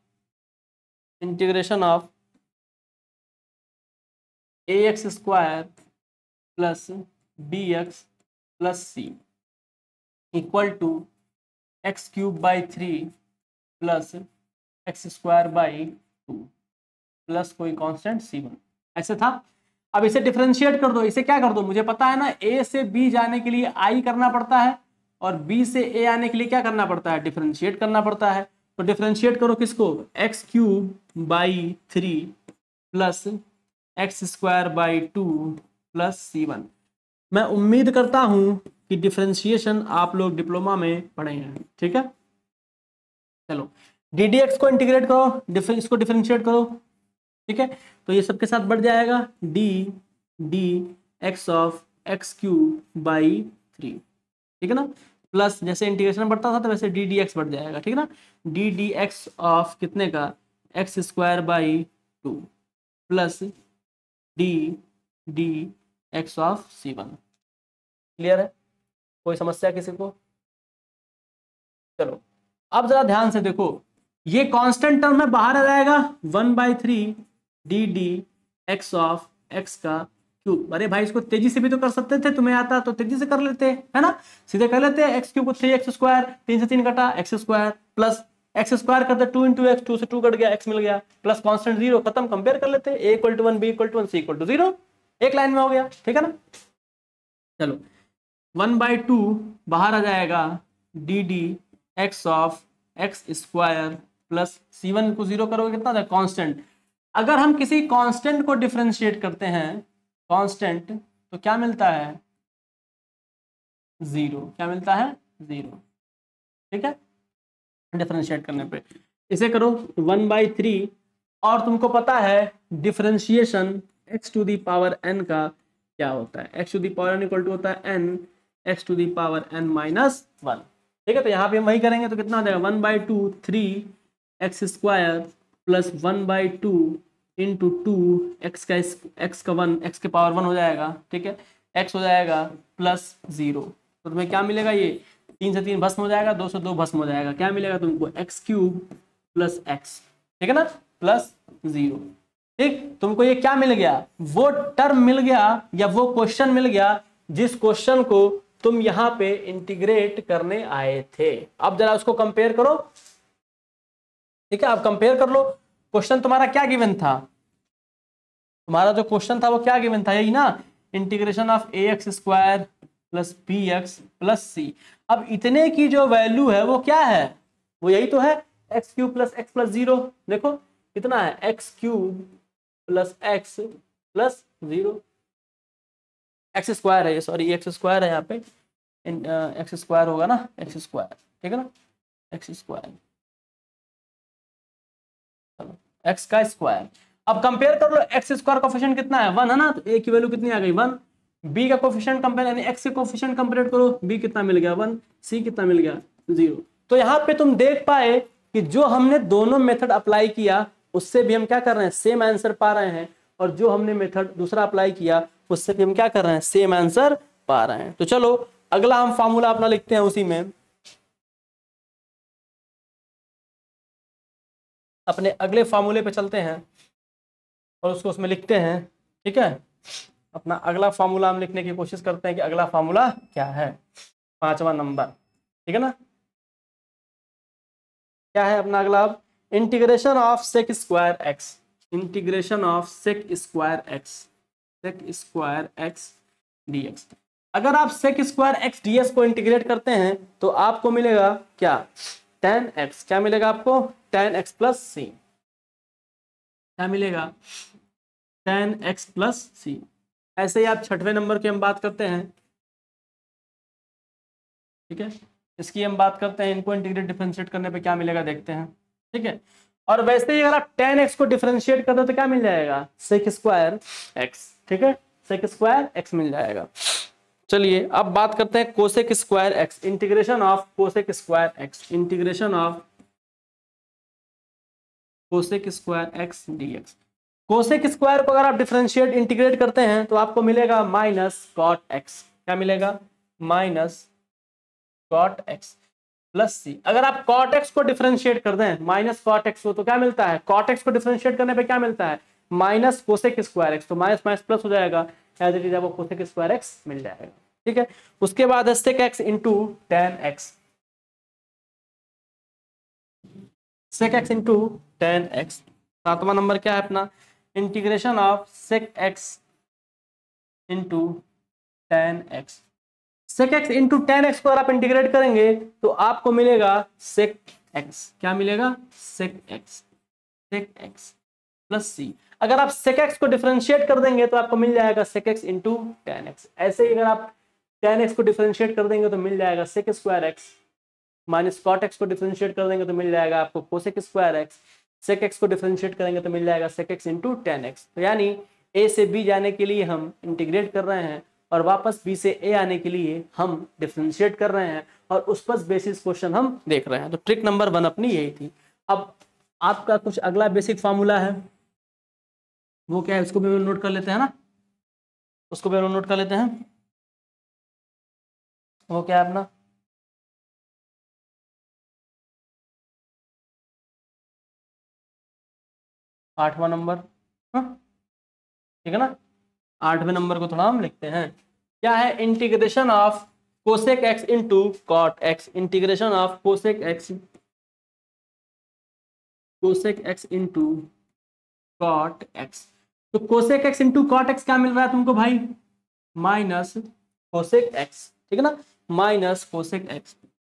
ax square plus bx plus c equal to x cube by 3 plus x square by 2 plus कोई कांस्टेंट c1, ऐसे था। अब इसे डिफरेंशिएट कर दो, इसे क्या कर दो, मुझे पता है ना a से b जाने के लिए i करना पड़ता है और b से a आने के लिए क्या करना पड़ता है, डिफरेंशिएट करना पड़ता है। तो डिफरेंशिएट करो किसको, x cube by 3 plus x square by 2 plus c1। मैं उम्मीद करता हूं कि डिफरेंशिएशन आप लोग डिप्लोमा में पढ़े हैं। ठीक है, चलो डी डी एक्स को इंटीग्रेट करो, इसको डिफरेंशिएट करो। ठीक है, तो ये सबके साथ बढ़ जाएगा d d x of x cube by 3। ठीक है ना, प्लस जैसे इंटीग्रेशन बढ़ता था तो वैसे डी डी एक्स बढ़ जाएगा। ठीक है ना, डी डी एक्स ऑफ कितने का, x square by 2 plus d d x of c1। Clear है, कोई समस्या किसी को? चलो अब जरा ध्यान से देखो, ये कांस्टेंट टर्म में बाहर आ जाएगा 1/3 d d x of x का क्यूब। अरे भाई इसको तेजी से भी तो कर सकते थे, तुम्हें आता तो तेजी से कर लेते, है ना, सीधे कर लेते। एक्स क्यूब को 3x स्क्वायर, 3 से 3 कटा, x square plus x square करते 2 इंटू एक्स, 2 से 2 कट गया, एक्स मिल गया, प्लस कांस्टेंट 0, खत्म, कंपेयर कर लेते, a equal to 1 b equal to 1 c equal to 0, एक लाइन में हो गया। ठीक है ना, चलो 1/2 बाहर आ जाएगा d d x of x square plus c1 को 0 करोगे कितना था, कांस्टेंट। अगर हम किसी कांस्टेंट को डिफरेंशिएट करते हैं, कांस्टेंट, तो क्या मिलता है, 0। क्या मिलता है, 0। ठीक है, डिफरेंशिएट करने पे इसे करो 1/3, और तुमको पता है differentiation x to the power n का क्या होता है, x to the power n equal to होता है n x to the power n minus 1। ठीक है, तो यहाँ पे हम वही करेंगे तो कितना हो जाएगा, 1/2 3x square plus 1/2 into 2 x का 1 x के पावर 1 हो जाएगा। ठीक है, x हो जाएगा प्लस 0, तो तुम्हें क्या मिलेगा, ये 3 से 3 भस्म हो जाएगा, 2 से 2 भस्म हो जाएगा, क्या मिलेगा तुमको, एक्स क्यूब प्लस एक्स। ठीक है ना, प्लस 0। ठीक, तुमको ये क्या मिल गया, वो टर्म मिल गया या वो क्वेश्चन मिल गया जिस क्वेश्चन को तुम यहाँ पे इंटीग्रेट करने आए थे। अब जरा उसको कंपेयर करो। ठीक है, अब कंपेयर कर लो, क्वेश्चन तुम्हारा क्या गिवन था, तुम्हारा जो क्वेश्चन था वो क्या गिवन था, यही ना, integration of a x square plus b x plus c. अब इतने की जो वैल्यू है वो क्या है, वो यही तो है, x cube plus x plus 0। देखो कितना है, x cube plus x plus 0, x square है ये, सॉरी एक्स स्क्वायर है यहाँ पे, एक्स स्क्वायर होगा ना, एक्स स्क्वायर। ठीक है ना, एक्स स्क्वायर, चलो एक्स का स्क्वायर। अब कंपेयर कर लो, एक्स स्क्वायर कोएफिशिएंट कितना है, 1 है ना, तो ए की वैल्यू कितनी आ गई, 1, बी का कोफिशिएंट कंपेयर यानी एक्स के कोफिशिएंट कंपेयर करो, बी कितना मिल गया 1, सी कितना मिल गया 0। तो यहाँ पे तुम देख पाए कि जो हमने दोनों मेथड अप्लाई किया उससे भी हम क्या कर रहे हैं, सेम आंसर पा रहे हैं, और जो हमने मेथड दूसरा अप्लाई किया उससे भी हम क्या कर रहे हैं, सेम आंसर पा रहे हैं। तो चलो अगला हम फार्मूला अपना लिखते हैं, उसी में अपने अगले फार्मूले पे चलते हैं और उसको उसमें लिखते हैं। ठीक है, अपना अगला फार्मूला हम लिखने की कोशिश करते हैं कि अगला फार्मूला क्या है, 5वां नंबर। ठीक है ना, क्या है अपना अगला, अब integration of sec square x, integration of sec square x, sec square x dx. अगर आप सेक स्क्वायर एक्स डीएक्स को इंटीग्रेट करते हैं तो आपको मिलेगा क्या, tan x, क्या मिलेगा आपको, tan x प्लस सी, क्या मिलेगा, tan x प्लस सी। ऐसे ही आप 6वें नंबर की हम बात करते हैं। ठीक है, इसकी हम बात करते हैं, इनको इंटीग्रेट डिफरेंशिएट करने पे क्या मिलेगा देखते हैं। ठीक है, और वैसे ही अगर आप tan x को डिफरेंशिएट कर दो तो क्या मिल जाएगा, सेक स्क्वायर x। ठीक है, सेक स्क्वायर x मिल जाएगा। चलिए अब बात करते हैं cosec square x, integration of cosec square x, integration of cosec square x dx। Cosec square को अगर आप डिफरेंशिएट इंटीग्रेट करते हैं तो आपको मिलेगा माइनस कॉट x, क्या मिलेगा, minus cot x plus C. अगर आप कॉट x को डिफरेंशिएट कर दें माइनस कॉट x को तो क्या मिलता है, कॉट x को डिफरेंशिएट करने पे क्या मिलता है, माइनस कोसेक स्क्वायर x, तो माइनस माइनस प्लस हो जाएगा, एज इट इज आपको कोसेक स्क्वायर x मिल जाएगा। ठीक है, उसके बाद है sec x into tan x, sec x into tan x. 7वां नंबर क्या है अपना, integration of sec x into tan x. Sec x into tan x को अगर आप इंटीग्रेट करेंगे तो आपको मिलेगा सेक x, क्या मिलेगा, sec x, sec x plus C. अगर आप सेक x को डिफरेंशिएट कर देंगे तो आपको मिल जाएगा sec x into tan x. ऐसे ही अगर आप टेन एक्स को डिफरेंशिएट कर देंगे तो मिल जाएगा sec square x, minus cot x को डिफरेंशिएट कर देंगे तो मिल जाएगा आपको cosec square x, sec x को डिफरेंशिएट करेंगे तो मिल जाएगा sec x into tan x. तो यानी ए से बी जाने के लिए हम इंटीग्रेट कर रहे हैं और वापस बी से ए आने के लिए हम डिफरेंशिएट कर रहे हैं, और उस पर बेसिस क्वेश्चन हम देख रहे हैं। तो ट्रिक नंबर 1 अपनी यही थी। अब आपका कुछ अगला बेसिक फार्मूला है, वो क्या है उसको भी नोट कर लेते हैं ना, उसको भी नोट कर लेते हैं। वो क्या है अपना, आठवां नंबर। हाँ ठीक है ना, 8वें नंबर को थोड़ा हम लिखते हैं। क्या है, integration of cosec x into cot x, integration of cosec x, cosec x into cot x. तो cosec x into cot x क्या मिल रहा है तुमको भाई, माइनस कोसेक एक्स। ठीक है ना, minus cosec x,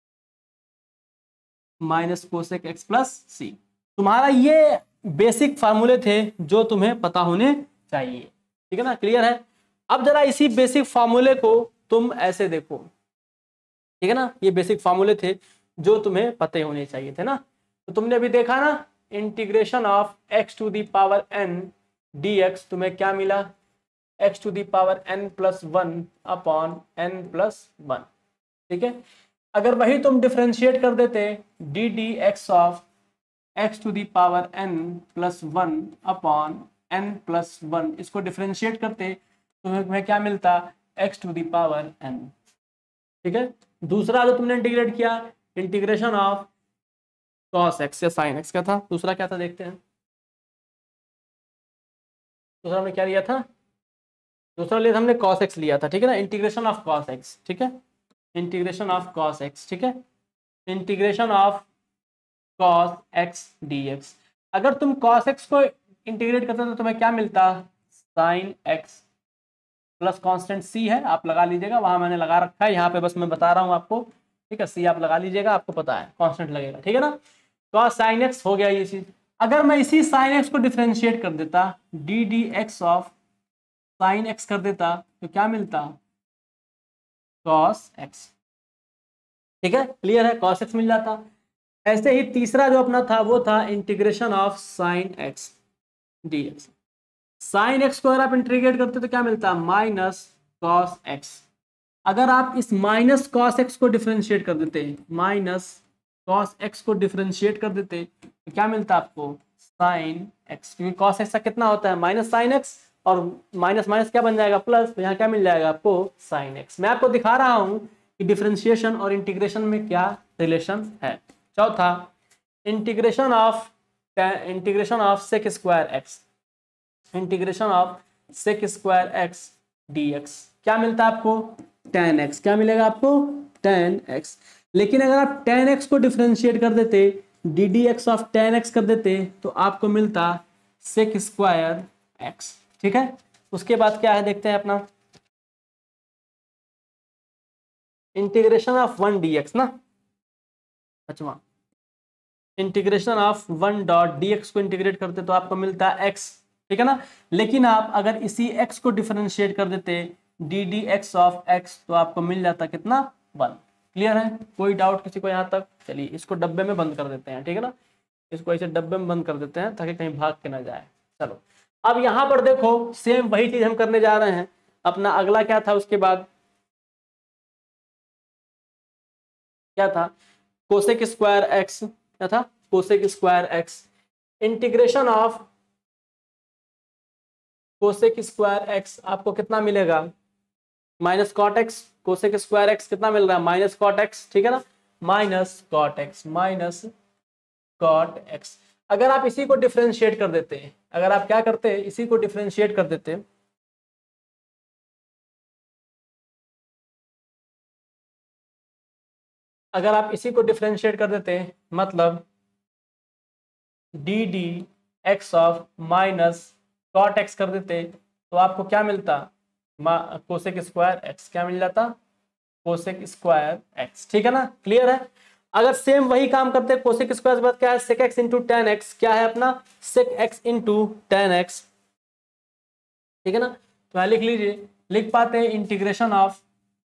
minus cosec x plus C. तुम्हारा ये बेसिक फार्मूले थे जो तुम्हें पता होने चाहिए। ठीक है ना, क्लियर है। अब जरा इसी बेसिक फार्मूले को तुम ऐसे देखो। ठीक है ना, ये बेसिक फार्मूले थे जो तुम्हें पते होने चाहिए थे ना। तो तुमने अभी देखा ना, integration of x to the power n dx, तुम्हें क्या मिला, x to the power n plus 1 upon n plus 1। ठीक है, अगर वही तुम डिफरेंशिएट कर देते d d x of x to the power n plus 1 upon n plus 1, इसको डिफरेंशिएट करते तो तुम्हें क्या मिलता, x to the power n। ठीक है, दूसरा जो तुमने इंटीग्रेट किया, इंटीग्रेशन ऑफ cos x या sin x का था। दूसरा क्या था देखते हैं, दूसरा हमने क्या लिया था, दूसरा लिया था हमने cos x लिया था। ठीक है ना, इंटीग्रेशन ऑफ cos x। ठीक है, इंटीग्रेशन ऑफ cos x। ठीक है, integration of cos x dx। अगर तुम cos x को इंटीग्रेट करते तो तुम्हें क्या मिलता, sin x plus constant c है, आप लगा लीजिएगा, वहां मैंने लगा रखा है, यहाँ पे बस मैं बता रहा हूँ आपको। ठीक है, c आप लगा लीजिएगा, आपको पता है कांस्टेंट लगेगा। ठीक है ना, cos sin x हो गया ये चीज। अगर मैं इसी sin x को डिफरेंशिएट कर देता, d d x of sin x कर देता तो क्या मिलता, cos x। ठीक है, क्लियर है, cos x मिल जाता। ऐसे ही तीसरा जो अपना था वो था integration of sin x dx। sin x को अगर आप इंटीग्रेट करते तो क्या मिलता, माइनस कॉस एक्स। अगर आप इस माइनस कॉस एक्स को डिफरेंशिएट कर देते, माइनस कॉस एक्स को डिफरेंशिएट कर देते तो क्या मिलता आपको, साइन एक्स, क्योंकि कॉस एक्स का कितना होता है माइनस साइन एक्स, और माइनस माइनस क्या बन जाएगा प्लस, तो यहाँ क्या मिल जाएगा आपको साइन एक्स। मैं आपको दिखा रहा हूँ कि डिफरेंशिएशन और इंटीग्रेशन में क्या रिलेशन है। चौथा, integration of sec square x, integration of sec square x dx क्या मिलता है आपको, tan x। क्या मिलेगा आपको, tan x। लेकिन अगर आप tan x को डिफरेंशिएट कर देते, ddx ऑफ tan x कर देते तो आपको मिलता सेक स्क्वायर x। ठीक है, उसके बाद क्या है देखते हैं अपना, इंटीग्रेशन ऑफ 1 dx ना, अच्छा इंटीग्रेशन ऑफ 1 डॉट dx को इंटीग्रेट करते तो आपको मिलता है x। ठीक है ना, लेकिन आप अगर इसी x को डिफरेंशिएट कर देते ddx ऑफ x तो आपको मिल जाता कितना, 1। क्लियर है, कोई डाउट किसी को यहाँ तक। चलिए इसको डब्बे में बंद कर देते हैं, ठीक है ना, इसको ऐसे डब्बे में बंद कर देते हैं ताकि कहीं भाग के ना जाए। चलो अब यहाँ पर देखो सेम वही चीज हम करने जा रहे हैं। अपना अगला क्या था, उसके बाद क्या था, कोसेक स्क्वायर एक्स, क्या था cosec square x, integration of cosec square x आपको कितना मिलेगा, minus cot x. Cosec square x कितना मिल रहा है, माइनस कॉट एक्स। ठीक है ना, minus cot x, minus cot x. अगर आप इसी को डिफरेंशिएट कर देते हैं, अगर आप क्या करते, इसी को डिफरेंशिएट कर देते, अगर आप इसी को डिफरेंशिएट कर देते मतलब d d x of minus cot x कर देते तो आपको क्या मिलता, कोसेक स्क्वायर एक्स। क्या मिल जाता, कोसेक स्क्वायर एक्स। ठीक है ना, क्लियर है। अगर सेम वही काम करते कोसेक स्क्वायर के बाद क्या है, sec x into tan x, क्या है अपना sec x into tan x. ठीक है ना, तो लिख लीजिए, लिख पाते हैं integration of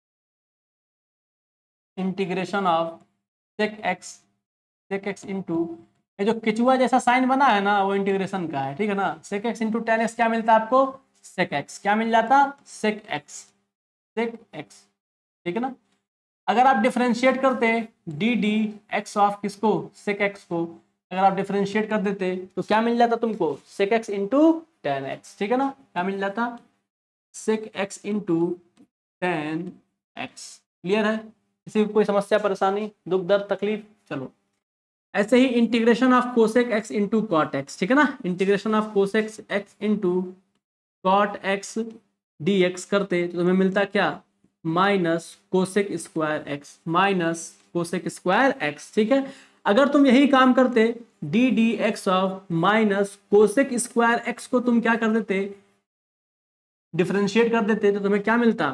sec x into, ये जो किचुआ जैसा साइन बना है ना वो इंटीग्रेशन का है। ठीक है ना, sec x into tan x क्या मिलता है आपको, सेक एक्स। क्या मिल जाता, सेक एक्स, सेक एक्स। ठीक है ना, अगर आप डिफरेंशिएट करते डी डी एक्स ऑफ किसको, सेक एक्स को, अगर आप डिफरेंशिएट कर देते तो क्या मिल जाता तुमको, sec x into tan x. ठीक है ना, क्या मिल जाता, sec x into tan x. Clear है, किसी को कोई समस्या परेशानी दुख दर्द तकलीफ। चलो ऐसे ही integration of cosec x into cot x. ठीक है ना, integration of cosec x into cot x d x करते तो तुम्हें मिलता क्या, minus cosec square x, minus cosec square x. ठीक है, अगर तुम यही काम करते d d x of minus cosec square x को तुम क्या कर देते, डिफरेंशिएट कर देते तो तुम्हें क्या मिलता,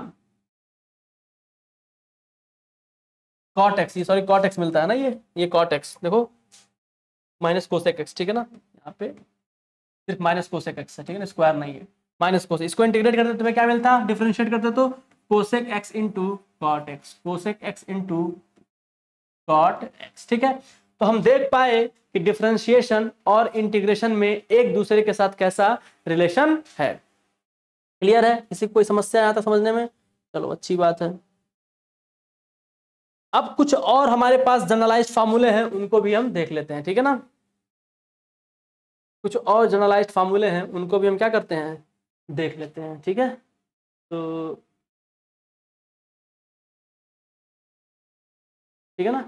कॉट एक्स, ये सॉरी कॉट एक्स मिलता है ना, ये कॉट एक्स देखो, माइनस कोसेक एक्स। ठीक है ना, यहाँ पे सिर्फ माइनस कोसेक एक्स है। ठीक है ना, स्क्वायर नहीं है, माइनस कोसेक। इसको इंटीग्रेट करते तो तुम्हें क्या मिलता, डिफरेंशिएट करते तो cosec x into cot x, cosec x into cot x. ठीक है, तो हम देख पाए कि डिफरेंशिएशन और इंटीग्रेशन में एक दूसरे के साथ कैसा रिलेशन है। क्लियर है, किसी को कोई समस्या यहाँ तक समझने में, चलो अच्छी बात है। अब कुछ और हमारे पास जनरलाइज्ड फार्मूले हैं, उनको भी हम देख लेते हैं। ठीक है ना, कुछ और जनरलाइज्ड फार्मूले हैं उनको भी हम क्या करते हैं, देख लेते हैं। ठीक है, तो ठीक है ना,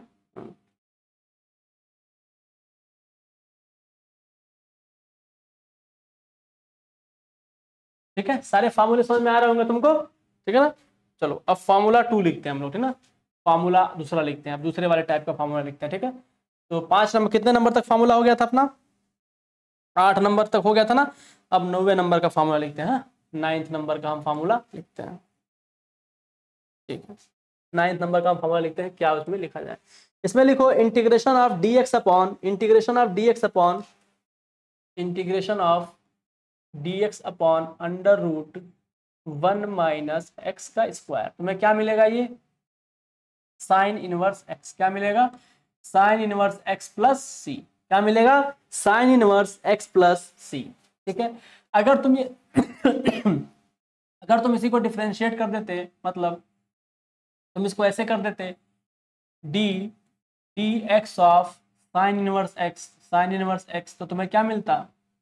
ठीक है, सारे फार्मूले समझ में आ रहे होंगे तुमको। ठीक है ना, चलो अब फार्मूला 2 लिखते हैं हम लोग। ठीक है ना, फार्मूला दूसरा लिखते हैं, अब दूसरे वाले टाइप का फार्मूला लिखते हैं। ठीक है, तो 5 नंबर, कितने नंबर तक फार्मूला हो गया था अपना, 8 नंबर तक हो गया था ना। अब 9वें नंबर का फार्मूला लिखते हैं, 9th नंबर का हम फार्मूला लिखते हैं। ठीक है, 9th नंबर का हम फार्मूला लिखते हैं, क्या उसमें लिखा जाए, इसमें लिखो integration of d x upon, integration of d x upon, integration of d x upon under root 1 minus x का स्क्वायर। तुम्हें क्या मिलेगा, ये साइन इनवर्स एक्स। क्या मिलेगा, sine inverse x plus C. क्या मिलेगा, साइन इनवर्स एक्स प्लस सी। ठीक है, अगर तुम ये अगर तुम इसी को डिफरेंशिएट कर देते, मतलब तुम इसको ऐसे कर देते, d x of sine inverse x, sine inverse x, तो तुम्हें क्या मिलता,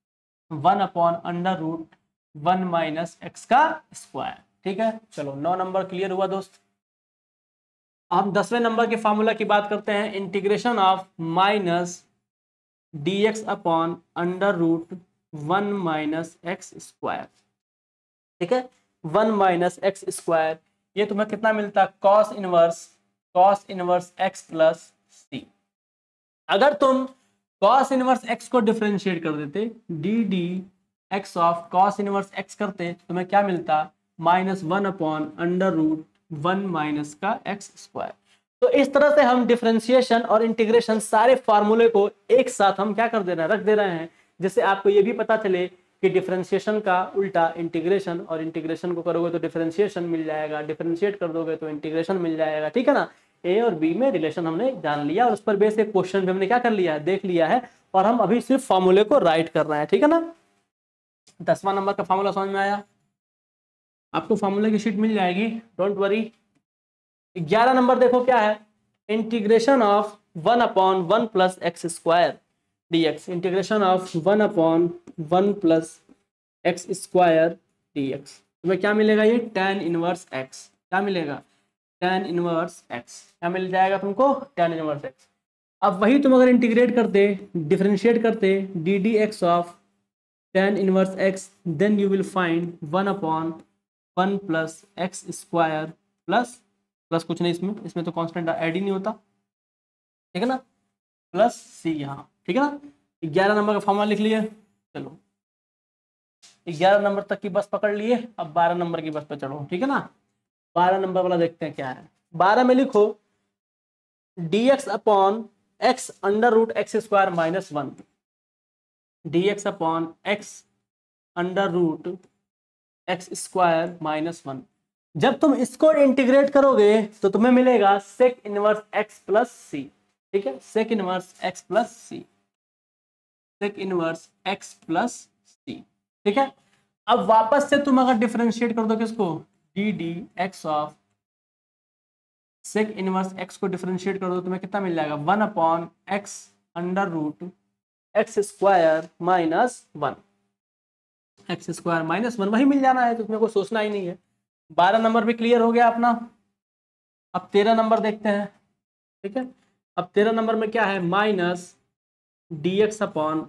1/√1 माइनस एक्स का स्क्वायर। ठीक है, चलो 9 नंबर क्लियर हुआ दोस्त। हम 10वें नंबर के फार्मूला की बात करते हैं, integration of minus d x upon √1 minus x square. ठीक है, 1 माइनस एक्स स्क्वायर, ये तुम्हें कितना मिलता, cos inverse x plus C. अगर तुम कॉस इनवर्स एक्स को डिफरेंशिएट कर देते, d x of cos inverse x करते, तो तुम्हें क्या मिलता, -1/√1 माइनस का एक्स स्क्वायर। तो इस तरह से हम डिफरेंशिएशन और इंटीग्रेशन सारे फार्मूले को एक साथ हम क्या कर दे रहे हैं, रख दे रहे हैं, जिससे आपको ये भी पता चले कि डिफरेंशिएशन का उल्टा इंटीग्रेशन, और इंटीग्रेशन को करोगे तो डिफरेंशिएशन मिल जाएगा, डिफरेंशिएट कर दोगे तो इंटीग्रेशन मिल जाएगा। ठीक है ना, ए और बी में रिलेशन हमने जान लिया और उस पर बेस एक क्वेश्चन भी हमने क्या कर लिया है, देख लिया है, और हम अभी सिर्फ फॉर्मूले को राइट कर रहे हैं। ठीक है ना, 10वां नंबर का फॉर्मूला समझ में आया, आपको फॉर्मूले की शीट मिल जाएगी, डोंट वरी। 11 नंबर देखो क्या है, integration of 1/1 plus x square dx, integration of 1/1 plus x square dx, तुम्हें क्या मिलेगा, ये tan इनवर्स x, क्या मिलेगा, tan इनवर्स x, क्या मिल जाएगा तुमको, tan इनवर्स x। अब वही तुम अगर इंटीग्रेट करते, डिफरेंशिएट करते, d x of tan inverse x, then you will find 1/1 plus x square plus कुछ नहीं, इसमें तो कांस्टेंट ऐड ही नहीं होता। ठीक है ना, प्लस सी यहाँ। ठीक है ना, 11 नंबर का फॉर्मूला लिख लिए। चलो 11 नंबर तक की बस पकड़ लिए, अब 12 नंबर की बस पर चढ़ो। ठीक है ना, 12 नंबर वाला देखते हैं क्या है। 12 में लिखो dx upon x √x² minus 1, dx upon x √x² minus 1। जब तुम इसको इंटीग्रेट करोगे तो तुम्हें मिलेगा सेक इनवर्स x प्लस सी। ठीक है, sec inverse x plus C, sec inverse x plus सी। ठीक है, अब वापस से तुम अगर डिफरेंशिएट कर दो किसको, d x of sec inverse x को डिफरेंशिएट कर दो, तुम्हें कितना मिल जाएगा, 1/x² माइनस 1, x² माइनस 1 वही मिल जाना है, तो तुम्हें को सोचना ही नहीं है। 12 नंबर भी क्लियर हो गया अपना। अब 13 नंबर देखते हैं। ठीक है, अब 13 नंबर में क्या है, minus dx upon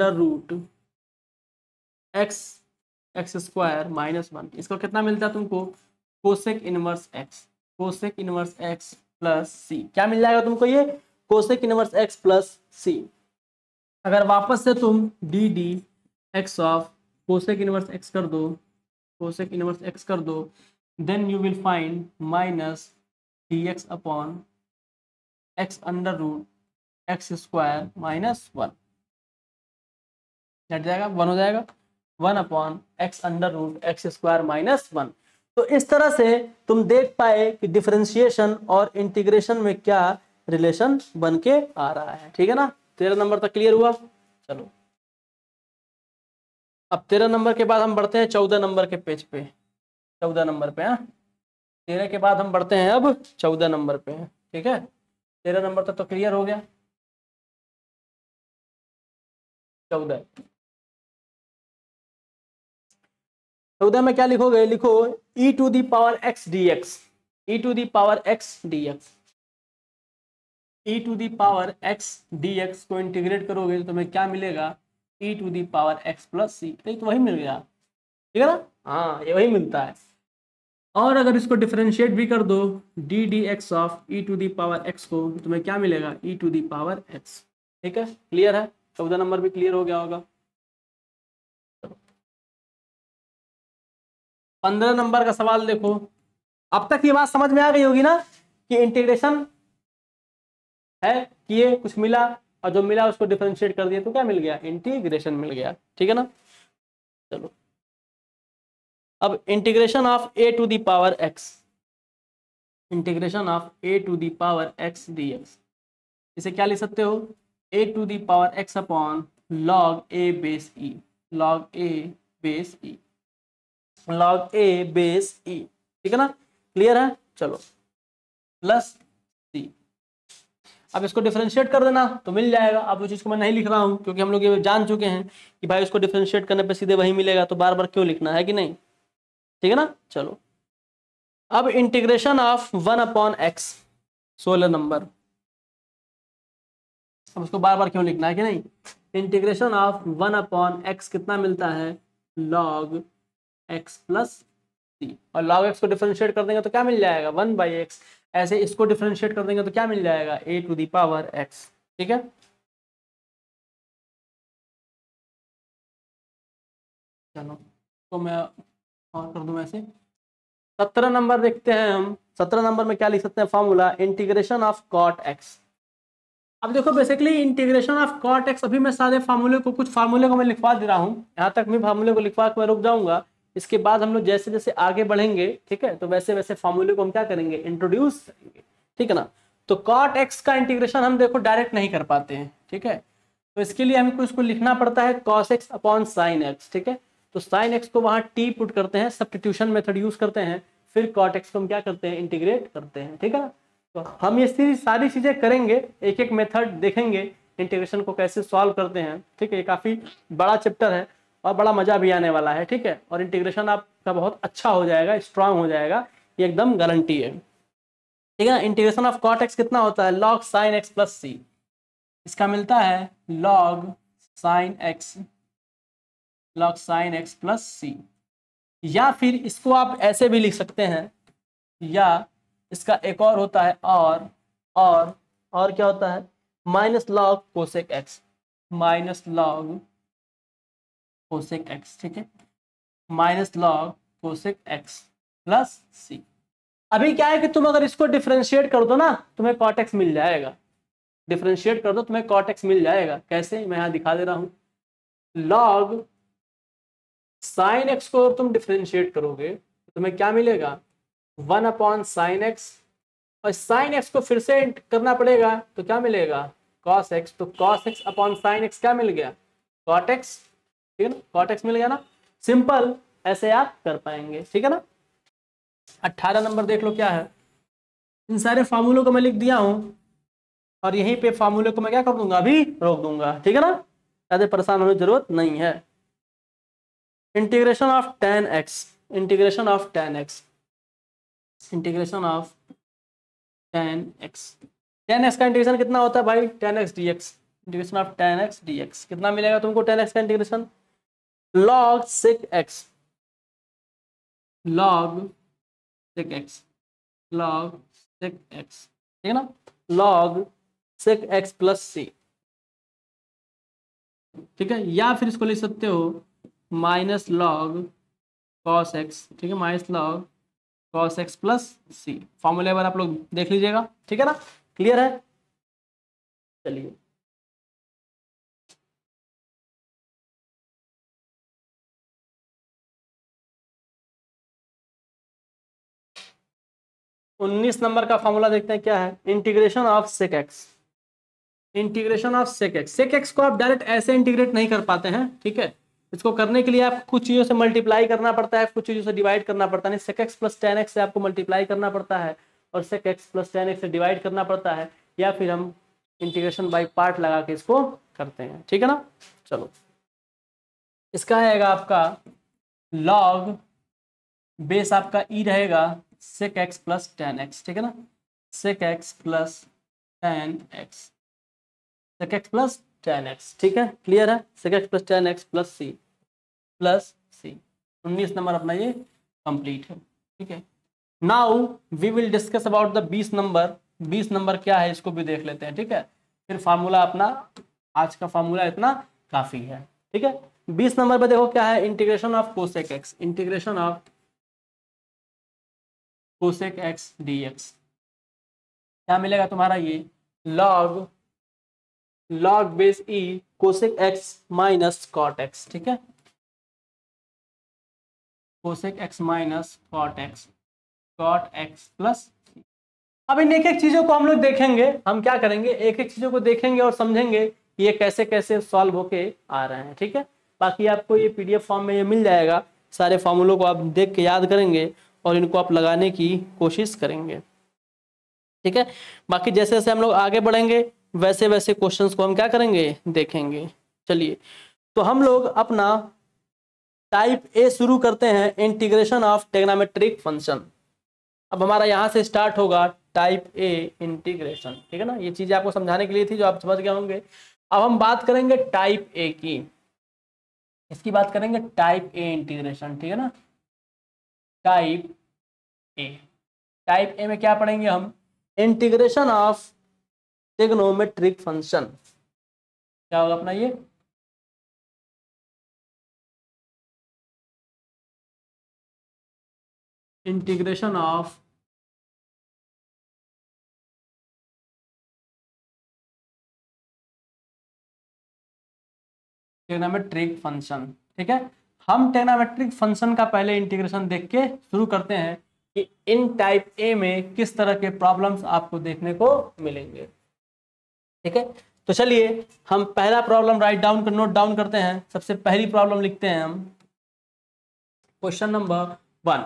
√x² minus 1, इसको कितना मिलता है तुमको, cosec inverse x, cosec inverse x plus C, क्या मिल जाएगा तुमको, ये cosec inverse x plus C. अगर वापस से तुम d x of cosec inverse x कर दो, कोसेक इनवर्स x कर दो, then you will find minus dx upon x² minus 1, हट जाएगा, 1 हो जाएगा, 1/x² माइनस 1। तो इस तरह से तुम देख पाए कि डिफरेंशिएशन और इंटीग्रेशन में क्या रिलेशन बन के आ रहा है। ठीक है ना, 13 नंबर तक क्लियर हुआ। चलो अब 13 नंबर के बाद हम बढ़ते हैं 14 नंबर के पेज पे, 14 नंबर पे। हाँ, 13 के बाद हम बढ़ते हैं अब 14 नंबर पे। ठीक है, 13 नंबर तक तो क्लियर हो गया। 14 में क्या लिखोगे, लिखो e⁻x dx, e⁻x dx, e⁻x dx को इंटीग्रेट करोगे तो तुम्हें क्या मिलेगा, e⁻x प्लस सी, तो वही मिल गया। ठीक है ना, हाँ ये वही मिलता है। और अगर इसको डिफरेंशिएट भी कर दो, डी एक्स ऑफ e⁻x को, तो तुम्हें क्या मिलेगा, e⁻x। ठीक है, क्लियर है, 14 नंबर भी क्लियर हो गया होगा। 15 नंबर का सवाल देखो। अब तक ये बात समझ में आ गई होगी ना कि इंटीग्रेशन है, किए कुछ मिला, और जो मिला उसको डिफरेंशिएट कर दिया तो क्या मिल गया, इंटीग्रेशन मिल गया। ठीक है ना, चलो अब integration of a⁻x, integration of a⁻x dx, इसे क्या लिख सकते हो, a⁻x upon log a base e, log a base e। log a base e, ठीक है ना, क्लियर है। चलो प्लस सी, अब इसको डिफरेंशिएट कर देना तो मिल जाएगा। अब वो चीज को मैं नहीं लिख रहा हूँ क्योंकि हम लोग ये जान चुके हैं कि भाई उसको डिफरेंशिएट करने पे सीधे वही मिलेगा, तो बार बार क्यों लिखना है कि नहीं, ठीक है ना। चलो अब इंटीग्रेशन ऑफ 1/x 16 नंबर, अब उसको बार बार क्यों लिखना है कि नहीं। इंटीग्रेशन ऑफ 1/x कितना मिलता है, log x प्लस सी, और log x को डिफरेंशिएट कर देंगे तो क्या मिल जाएगा 1/x, ऐसे इसको डिफरेंशिएट कर देंगे तो क्या मिल जाएगा a⁴x, ठीक है। चलो तो मैं और कर दूं ऐसे। 17 नंबर देखते हैं हम। 17 नंबर में क्या लिख सकते हैं formula, integration of cot x। अब देखो basically integration of cot x, अभी मैं सारे फार्मूले को, कुछ फार्मूले को मैं लिखवा दे रहा हूँ, यहाँ तक मैं फार्मूले को लिखवा के मैं रुक जाऊंगा। इसके बाद हम लोग जैसे जैसे आगे बढ़ेंगे, ठीक है, तो वैसे वैसे फार्मूले को हम क्या करेंगे, इंट्रोड्यूस करेंगे, ठीक है ना। तो cot x का इंटीग्रेशन हम देखो डायरेक्ट नहीं कर पाते हैं, ठीक है, तो इसके लिए हमको इसको लिखना पड़ता है cos x upon sin x, ठीक है। तो sin x को वहां t पुट करते हैं, सब्स्टिट्यूशन मेथड यूज करते हैं, फिर cot x को हम क्या करते हैं, इंटीग्रेट करते हैं, ठीक है ना। तो हम ये सारी चीजें करेंगे, एक एक मेथड देखेंगे इंटीग्रेशन को कैसे सॉल्व करते हैं, ठीक है। ये काफी बड़ा चैप्टर है और बड़ा मजा भी आने वाला है, ठीक है, और इंटीग्रेशन आपका बहुत अच्छा हो जाएगा, स्ट्रांग हो जाएगा, ये एकदम गारंटी है, ठीक है। इंटीग्रेशन ऑफ cot x कितना होता है, log sin x plus C, इसका मिलता है log sin x plus C, या फिर इसको आप ऐसे भी लिख सकते हैं, या इसका एक और होता है और क्या होता है, minus log cosec x, minus log cosec x, ठीक है, minus log cosec x plus C. अभी क्या है कि तुम अगर इसको डिफरेंशिएट कर दो ना, तुम्हें cot x मिल जाएगा, डिफरेंशिएट कर दो तुम्हें cot x मिल जाएगा। कैसे, मैं यहाँ दिखा दे रहा हूँ। log sin x को तुम डिफरेंशिएट करोगे तो तुम्हें क्या मिलेगा, 1/sin x, और sin x को फिर से करना पड़ेगा तो क्या मिलेगा, cos x, तो cos x upon sin x क्या मिल गया, cot x, ठीक है ना, cot x मिल गया ना। सिंपल ऐसे आप कर पाएंगे, ठीक है ना। 18 नंबर देख लो क्या है। इन सारे फार्मूलों को मैं लिख दिया हूं और यहीं पे फार्मूले को मैं क्या कर दूंगा, अभी रोक दूंगा, ठीक है ना, ज्यादा परेशान होने की जरूरत नहीं है। Integration of tan x, integration of tan x, integration of tan x, tan x का इंटीग्रेशन कितना होता है भाई, tan x dx, integration of tan x dx कितना मिलेगा तुमको, tan x का integration log sec x, log sec x, log sec x, ठीक है ना, log sec x प्लस सी, ठीक है, या फिर इसको लिख सकते हो माइनस log cos x, ठीक है, minus log cos x plus C. फॉर्मूले बार आप लोग देख लीजिएगा, ठीक है ना, क्लियर है। चलिए उन्नीस नंबर का फॉर्मूला देखते हैं क्या है, integration of sec x, integration of sec x। sec x को आप डायरेक्ट ऐसे इंटीग्रेट नहीं कर पाते हैं, ठीक है, इसको करने के लिए आपको कुछ चीजों से मल्टीप्लाई करना पड़ता है, कुछ चीजों से डिवाइड करना पड़ता है। sec x plus tan x से आपको मल्टीप्लाई करना पड़ता है और sec x plus tan x से डिवाइड करना पड़ता है, या फिर हम इंटीग्रेशन बाय पार्ट लगा के इसको करते हैं, ठीक है ना। चलो इसका आएगा आपका log बेस आपका e रहेगा sec x plus tan x, ठीक है ना, sec x plus tan x, sec x plus tan x, ठीक है, क्लियर है। sec x plus tan x plus C 19 number अपना ये कंप्लीट है, ठीक है। Now we will discuss about the 20 number. 20 number क्या है इसको भी देख लेते हैं, ठीक है, फिर फार्मूला अपना आज का फार्मूला इतना काफी है, ठीक है। 20 नंबर पे देखो क्या है, integration of cosec x, integration of cosec x dx क्या मिलेगा तुम्हारा, ये log base e cosec x minus cot x, ठीक है, cosec x minus cot x plus. अब इन एक एक चीजों को हम लोग देखेंगे, हम क्या करेंगे, एक एक चीजों को देखेंगे और समझेंगे कि ये कैसे कैसे सॉल्व होके आ रहे हैं, ठीक है। बाकी आपको ये PDF फॉर्म में ये मिल जाएगा, सारे फॉर्मूलों को आप देख के याद करेंगे और इनको आप लगाने की कोशिश करेंगे, ठीक है। बाकी जैसे जैसे हम लोग आगे बढ़ेंगे वैसे वैसे क्वेश्चंस को हम क्या करेंगे, देखेंगे। चलिए, तो हम लोग अपना टाइप ए शुरू करते हैं, इंटीग्रेशन ऑफ ट्रिग्नोमेट्रिक फंक्शन। अब हमारा यहाँ से स्टार्ट होगा टाइप ए इंटीग्रेशन, ठीक है ना। ये चीजें आपको समझाने के लिए थी जो आप समझ गए होंगे। अब हम बात करेंगे टाइप ए की, इसकी बात करेंगे टाइप ए इंटीग्रेशन, ठीक है ना। टाइप ए, टाइप ए में क्या पढ़ेंगे हम, इंटीग्रेशन ऑफ ट्रिग्नोमेट्रिक फंक्शन। क्या होगा अपना ये, इंटीग्रेशन ऑफ ट्रिग्नोमेट्रिक फंक्शन, ठीक है। हम ट्रिग्नोमेट्रिक फंक्शन का पहले इंटीग्रेशन देख के शुरू करते हैं कि इन टाइप ए में किस तरह के प्रॉब्लम्स आपको देखने को मिलेंगे, ठीक है। तो चलिए हम पहला प्रॉब्लम राइट डाउन कर नोट डाउन करते हैं। सबसे पहली प्रॉब्लम लिखते हैं हम, क्वेश्चन नंबर 1।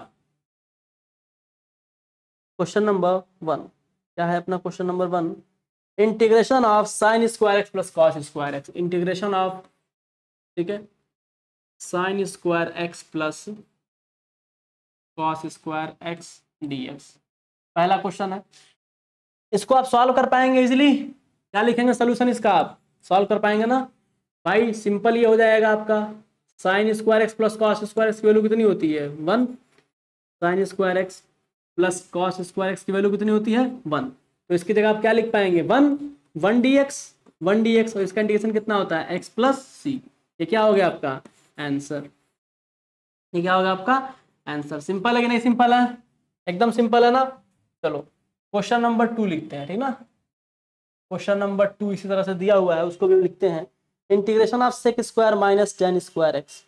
क्वेश्चन नंबर 1 क्या है अपना, question number 1, integration of sine square x plus cos square x, integration of, ठीक है, sine square x plus cos square x dx. पहला क्वेश्चन है, इसको आप सॉल्व कर पाएंगे इजीली। क्या लिखेंगे सोल्यूशन इसका, आप सॉल्व कर पाएंगे ना भाई। सिंपल ये हो जाएगा आपका, sine square x plus cos square x की वैल्यू कितनी होती है 1, sine square x plus cos square x की वैल्यू कितनी होती है 1। तो इसकी जगह आप क्या लिख पाएंगे 1 डी एक्स और इसका इंटीग्रेशन कितना होता है एक्स प्लस सी। ये क्या हो गया आपका आंसर, ये क्या होगा आपका आंसर। सिंपल है कि नहीं, सिंपल है, एकदम सिंपल है ना। चलो क्वेश्चन नंबर 2 लिखते हैं, ठीक ना। क्वेश्चन नंबर 2 इसी तरह से दिया हुआ है, उसको भी लिखते हैं, integration of sec square minus tan square x,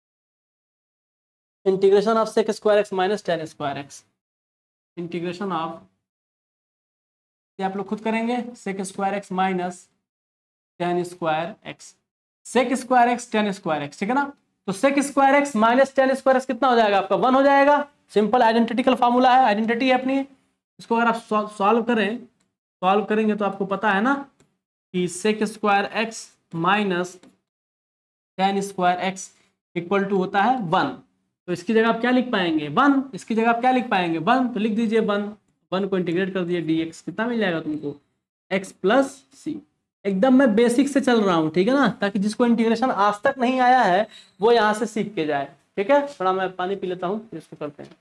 integration of sec square x minus tan square x, integration of, ये आप लोग खुद करेंगे, sec square x minus tan square x, sec square x tan square x, ठीक है ना। तो sec square x minus tan square x कितना हो जाएगा आपका 1 हो जाएगा। सिंपल आइडेंटिटिकल फार्मूला है, आइडेंटिटी है अपनी। इसको अगर आप सॉल्व करेंगे तो आपको पता है ना कि sec square x minus tan square x equal to होता है 1। तो इसकी जगह आप क्या लिख पाएंगे 1, इसकी जगह आप क्या लिख पाएंगे 1, तो लिख दीजिए 1 को इंटीग्रेट कर दिए dx, कितना मिल जाएगा तुमको x प्लस सी। एकदम मैं बेसिक से चल रहा हूँ, ठीक है ना, ताकि जिसको इंटीग्रेशन आज तक नहीं आया है वो यहाँ से सीख के जाए, ठीक है। थोड़ा मैं पानी पी लेता हूँ फिर इसको करते हैं।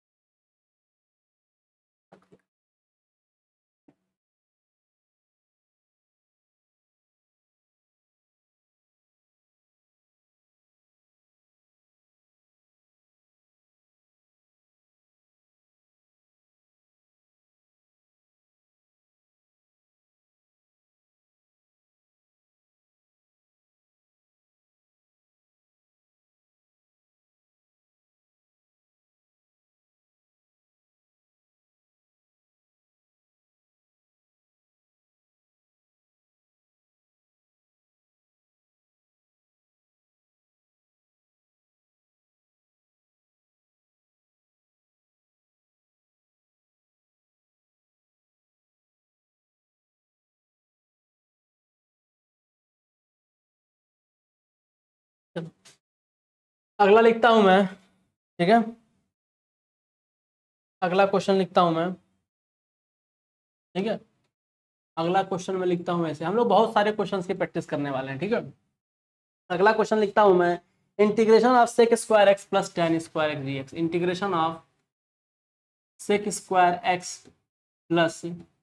अगला लिखता हूं मैं, ठीक है, अगला क्वेश्चन लिखता हूं मैं, ठीक है। अगला क्वेश्चन में लिखता हूं, ऐसे हम लोग बहुत सारे क्वेश्चंस की प्रैक्टिस करने वाले हैं, ठीक है। अगला क्वेश्चन लिखता हूं मैं, integration of sec square x plus tan square x dx, integration of sec square x plus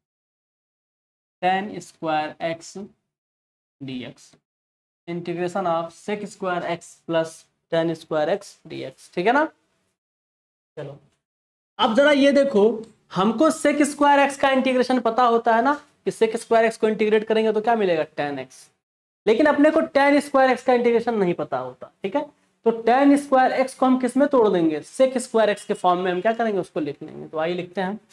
tan square x dx, integration of sec square x plus tan square x dx, ठीक है ना। चलो अब जरा ये देखो, हमको सेक स्क्वायर एक्स का इंटीग्रेशन पता होता है ना कि सेक स्क्वायर एक्स को इंटीग्रेट करेंगे तो क्या मिलेगा टेन एक्स, लेकिन अपने को टेन स्क्वायर एक्स का इंटीग्रेशन नहीं पता होता, ठीक है। तो टेन स्क्वायर एक्स को हम किस में तोड़ देंगे, सेक स्क्वायर एक्स के फॉर्म में हम क्या करेंगे उसको लिख लेंगे। तो आइए लिखते हैं,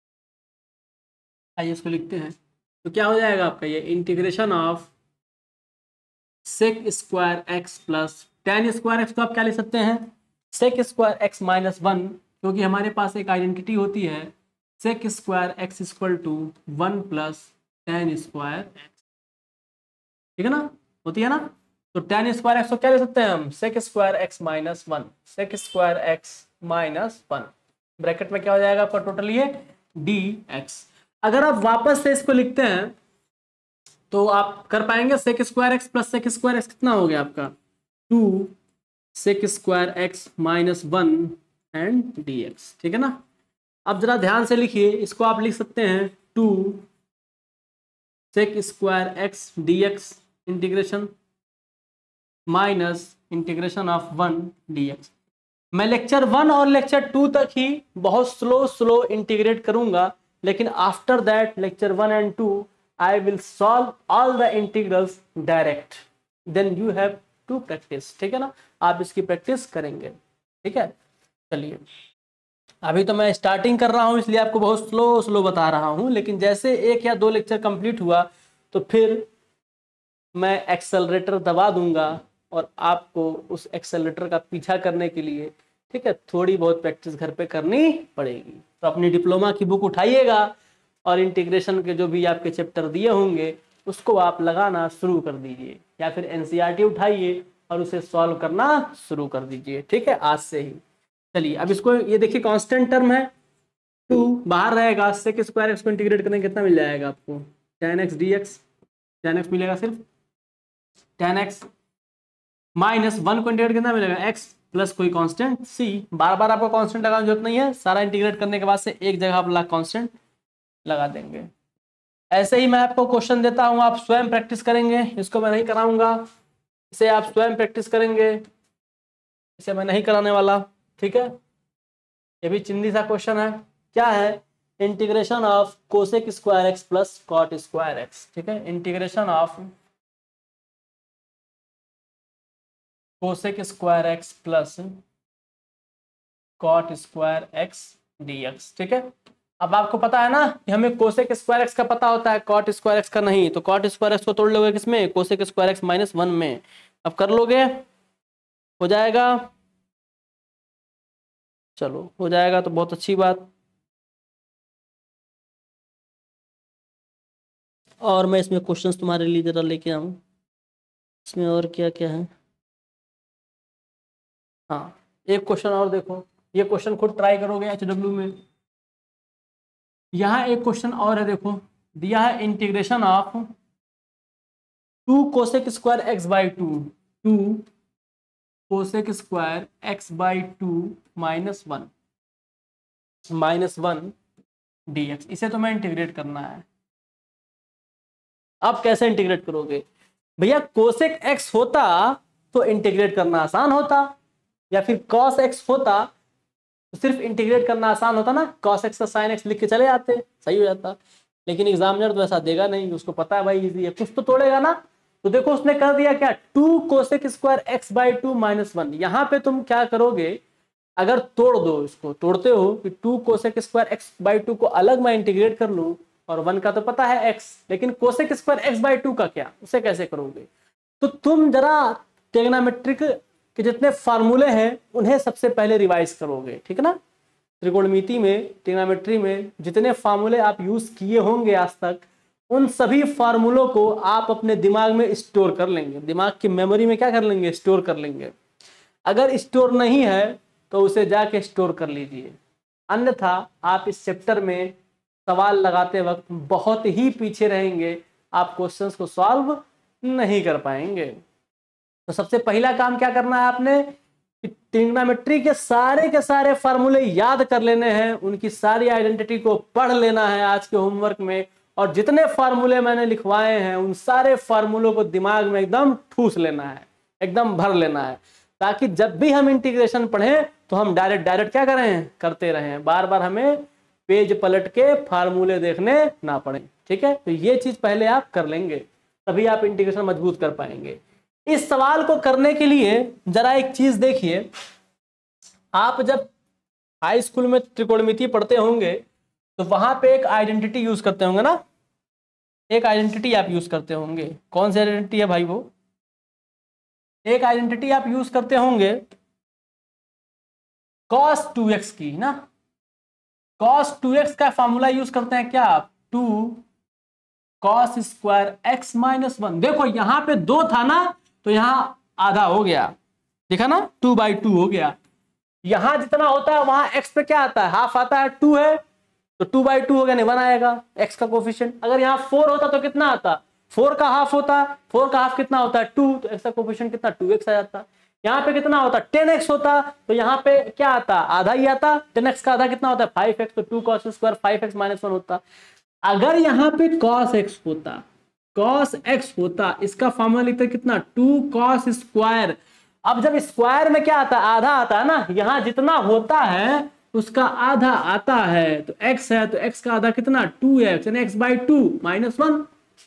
आइए इसको लिखते हैं। तो क्या हो जाएगा आपका ये integration of sec square x plus tan square x को आप क्या लिख सकते हैं सेक स्क्वायर एक्स माइनस 1, क्योंकि हमारे पास एक आइडेंटिटी होती है sec square x equal to 1 plus tan square x, ठीक है ना, होती है ना। तो टेन स्क्वायर एक्स को क्या ले सकते हैं हम, sec square x minus 1, sec square x minus 1, bracket में क्या हो जाएगा आपका टोटल ये डी एक्स। अगर आप वापस से इसको लिखते हैं तो आप कर पाएंगे, sec square x plus sec square x कितना हो गया आपका 2 sec square x minus 1 and d x, ठीक है ना। अब जरा ध्यान से लिखिए, इसको आप लिख सकते हैं 2 sec square x d x integration minus integration of 1 d x. मैं लेक्चर 1 और लेक्चर 2 तक ही बहुत स्लो इंटीग्रेट करूंगा, लेकिन after that lecture 1 and 2 I will solve all the integrals direct, then you have to practice, ठीक है ना, आप इसकी प्रैक्टिस करेंगे, ठीक है। चलिए, अभी तो मैं स्टार्टिंग कर रहा हूँ इसलिए आपको बहुत स्लो बता रहा हूँ, लेकिन जैसे 1 या 2 लेक्चर कंप्लीट हुआ तो फिर मैं एक्सेलरेटर दबा दूंगा और आपको उस एक्सेलरेटर का पीछा करने के लिए, ठीक है, थोड़ी बहुत प्रैक्टिस घर पे करनी पड़ेगी। तो अपनी डिप्लोमा की बुक उठाइएगा और इंटीग्रेशन के जो भी आपके चैप्टर दिए होंगे उसको आप लगाना शुरू कर दीजिए, या फिर एनसीईआरटी उठाइए और उसे सॉल्व करना शुरू कर दीजिए, ठीक है, आज से ही। चलिए, अब इसको ये देखिए कांस्टेंट टर्म है 2 बाहर रहेगा, सेक स्क्वायर एक्स को इंटीग्रेट करने कितना मिल जाएगा आपको, tan x dx, tan x मिलेगा सिर्फ tan x माइनस 1 को इंटीग्रेट कितना मिलेगा x प्लस कोई कांस्टेंट c, बार बार आपको कांस्टेंट लगाने की जरूरत नहीं है, सारा इंटीग्रेट करने के बाद से एक जगह आप कांस्टेंट लगा देंगे। ऐसे ही मैं आपको क्वेश्चन देता हूं, आप स्वयं प्रैक्टिस करेंगे, इसको मैं नहीं कराऊंगा, इसे आप स्वयं प्रैक्टिस करेंगे, इसे मैं नहीं कराने वाला, ठीक है। ये भी चिंदी सा क्वेश्चन है, क्या है, integration of cosec square x plus cot square x, ठीक है, integration of cosec square x plus cot square x dx, ठीक है। अब आपको पता है ना कि हमें कोसेक स्क्वायर एक्स का पता होता है, कॉट स्क्वायर एक्स का नहीं, तो कॉट स्क्वायर एक्स को तोड़ लोगे किसमें, कोसेक स्क्वायर एक्स माइनस 1 में। अब कर लोगे, हो जाएगा, चलो हो जाएगा तो बहुत अच्छी बात। और मैं इसमें क्वेश्चंस तुम्हारे लिए जरा लेके आऊं, इसमें और क्या क्या है। हाँ, एक क्वेश्चन और देखो, ये क्वेश्चन खुद ट्राई करोगे HW में। यहाँ एक क्वेश्चन और है, देखो दिया है integration of 2 cosec square x by 2 cosec square x by 2 minus 1 dx, इसे तो मैं इंटीग्रेट करना है। अब कैसे इंटीग्रेट करोगे भैया, कोसेक एक्स होता तो इंटीग्रेट करना आसान होता, या फिर कॉस एक्स होता तो सिर्फ इंटीग्रेट करना आसान होता ना, कॉस एक्स का साइन एक्स लिख के चले जाते, सही हो जाता। लेकिन एग्जामिनर तो ऐसा देगा नहीं, उसको पता है भाई इजी है, कुछ तो तोड़ेगा ना। तो देखो उसने कर दिया क्या, 2 cosec square x by 2 minus 1। यहाँ पे तुम क्या करोगे, अगर तोड़ दो, इसको तोड़ते हो कि 2 कोसेक स्क्वायर एक्स बाई 2 को अलग मैं इंटीग्रेट कर लूँ, और 1 का तो पता है x, लेकिन कोसेक स्क्वायर एक्स बाई 2 का क्या, उसे कैसे करोगे। तो तुम जरा ट्रिग्नोमेट्रिक के जितने फार्मूले हैं उन्हें सबसे पहले रिवाइज करोगे, ठीक है ना। त्रिकोणमिति में, ट्रिग्नोमेट्री में जितने फार्मूले आप यूज किए होंगे आज तक, उन सभी फार्मूलों को आप अपने दिमाग में स्टोर कर लेंगे, दिमाग की मेमोरी में क्या कर लेंगे, स्टोर कर लेंगे। अगर स्टोर नहीं है तो उसे जाके स्टोर कर लीजिए, अन्यथा आप इस चैप्टर में सवाल लगाते वक्त बहुत ही पीछे रहेंगे, आप क्वेश्चंस को सॉल्व नहीं कर पाएंगे। तो सबसे पहला काम क्या करना है आपने, ट्रिग्नोमेट्री के सारे फार्मूले याद कर लेने हैं, उनकी सारी आइडेंटिटी को पढ़ लेना है आज के होमवर्क में, और जितने फार्मूले मैंने लिखवाए हैं उन सारे फार्मूलों को दिमाग में एकदम ठूस लेना है, एकदम भर लेना है, ताकि जब भी हम इंटीग्रेशन पढ़ें तो हम डायरेक्ट क्या करें, करते रहें, बार बार हमें पेज पलट के फार्मूले देखने ना पड़े, ठीक है। तो ये चीज पहले आप कर लेंगे, तभी आप इंटीग्रेशन मजबूत कर पाएंगे। इस सवाल को करने के लिए जरा एक चीज देखिए, आप जब हाई स्कूल में त्रिकोणमिति पढ़ते होंगे तो वहां पे एक आइडेंटिटी यूज करते होंगे ना, एक आइडेंटिटी आप यूज करते होंगे, कौन सी आइडेंटिटी है भाई, वो एक आइडेंटिटी आप यूज करते होंगे cos 2x की ना, cos 2x का फॉर्मूला यूज करते हैं क्या, 2 cos स्क्वायर x माइनस 1। देखो यहां पे 2 था ना, तो यहां आधा हो गया, देखा ना, 2/2 हो गया। यहां जितना होता है वहां x पे क्या आता है, हाफ आता है, 2 है तो 2/2 हो गया, नहीं 1 आएगा x का कोफिशिएंट। अगर यहाँ 4 होता तो कितना आता, 4 का हाफ होता, 4 का हाफ कितना होता है 2, तो x का कोफिशिएंट कितना 2x आ जाता। यहाँ पे कितना होता 10x होता, तो यहाँ पे क्या आता, आधा ही आता, 10x का आधा कितना होता है 5x, तो 2 cos स्क्वायर 5x माइनस 1 होता। अगर यहाँ पे cos x होता, cos x होता, इसका फॉर्मूला लिखते कितना 2 cos स्क्वायर। अब जब स्क्वायर में क्या आता है, आधा आता है ना, यहाँ जितना होता है उसका आधा आता है, तो x है तो x का आधा कितना 2x, यानी x/2 माइनस 1,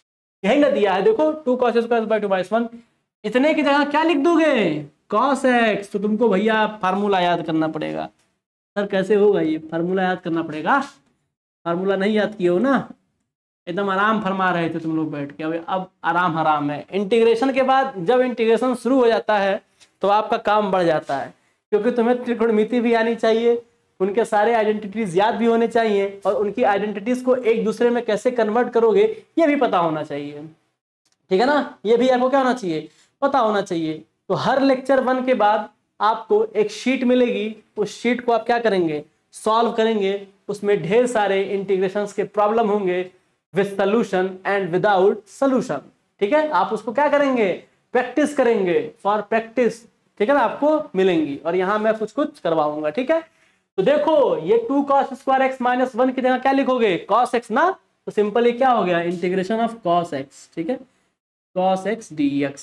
यही ना दिया है देखो, 2 cos स्क्वायर बाई 2 माइनस 1। इतने की जगह क्या लिख दोगे cos x, तो तुमको भैया फार्मूला याद करना पड़ेगा। सर कैसे होगा ये, फार्मूला याद करना पड़ेगा, फार्मूला नहीं याद किए हो ना, एकदम आराम फरमा रहे थे तुम लोग बैठ के, अब आराम हराम है। इंटीग्रेशन के बाद जब इंटीग्रेशन शुरू हो जाता है तो आपका काम बढ़ जाता है, क्योंकि तुम्हें त्रिकोणमिति भी आनी चाहिए, उनके सारे आइडेंटिटीज याद भी होने चाहिए, और उनकी आइडेंटिटीज को एक दूसरे में कैसे कन्वर्ट करोगे ये भी पता होना चाहिए, ठीक है ना, ये भी आपको क्या होना चाहिए, पता होना चाहिए। तो हर लेक्चर 1 के बाद आपको एक शीट मिलेगी, उस शीट को आप क्या करेंगे, सॉल्व करेंगे, उसमें ढेर सारे इंटीग्रेशंस के प्रॉब्लम होंगे with solution and without solution, ठीक है। आप उसको क्या करेंगे, प्रैक्टिस करेंगे, फॉर प्रैक्टिस, ठीक है ना, आपको मिलेंगी, और यहाँ मैं कुछ कुछ करवाऊंगा, ठीक है। तो देखो ये 2 cos स्क्वायर x माइनस 1 की जगह क्या लिखोगे cos x ना, तो सिंपली क्या हो गया इंटीग्रेशन ऑफ cos x, ठीक है, cos x dx।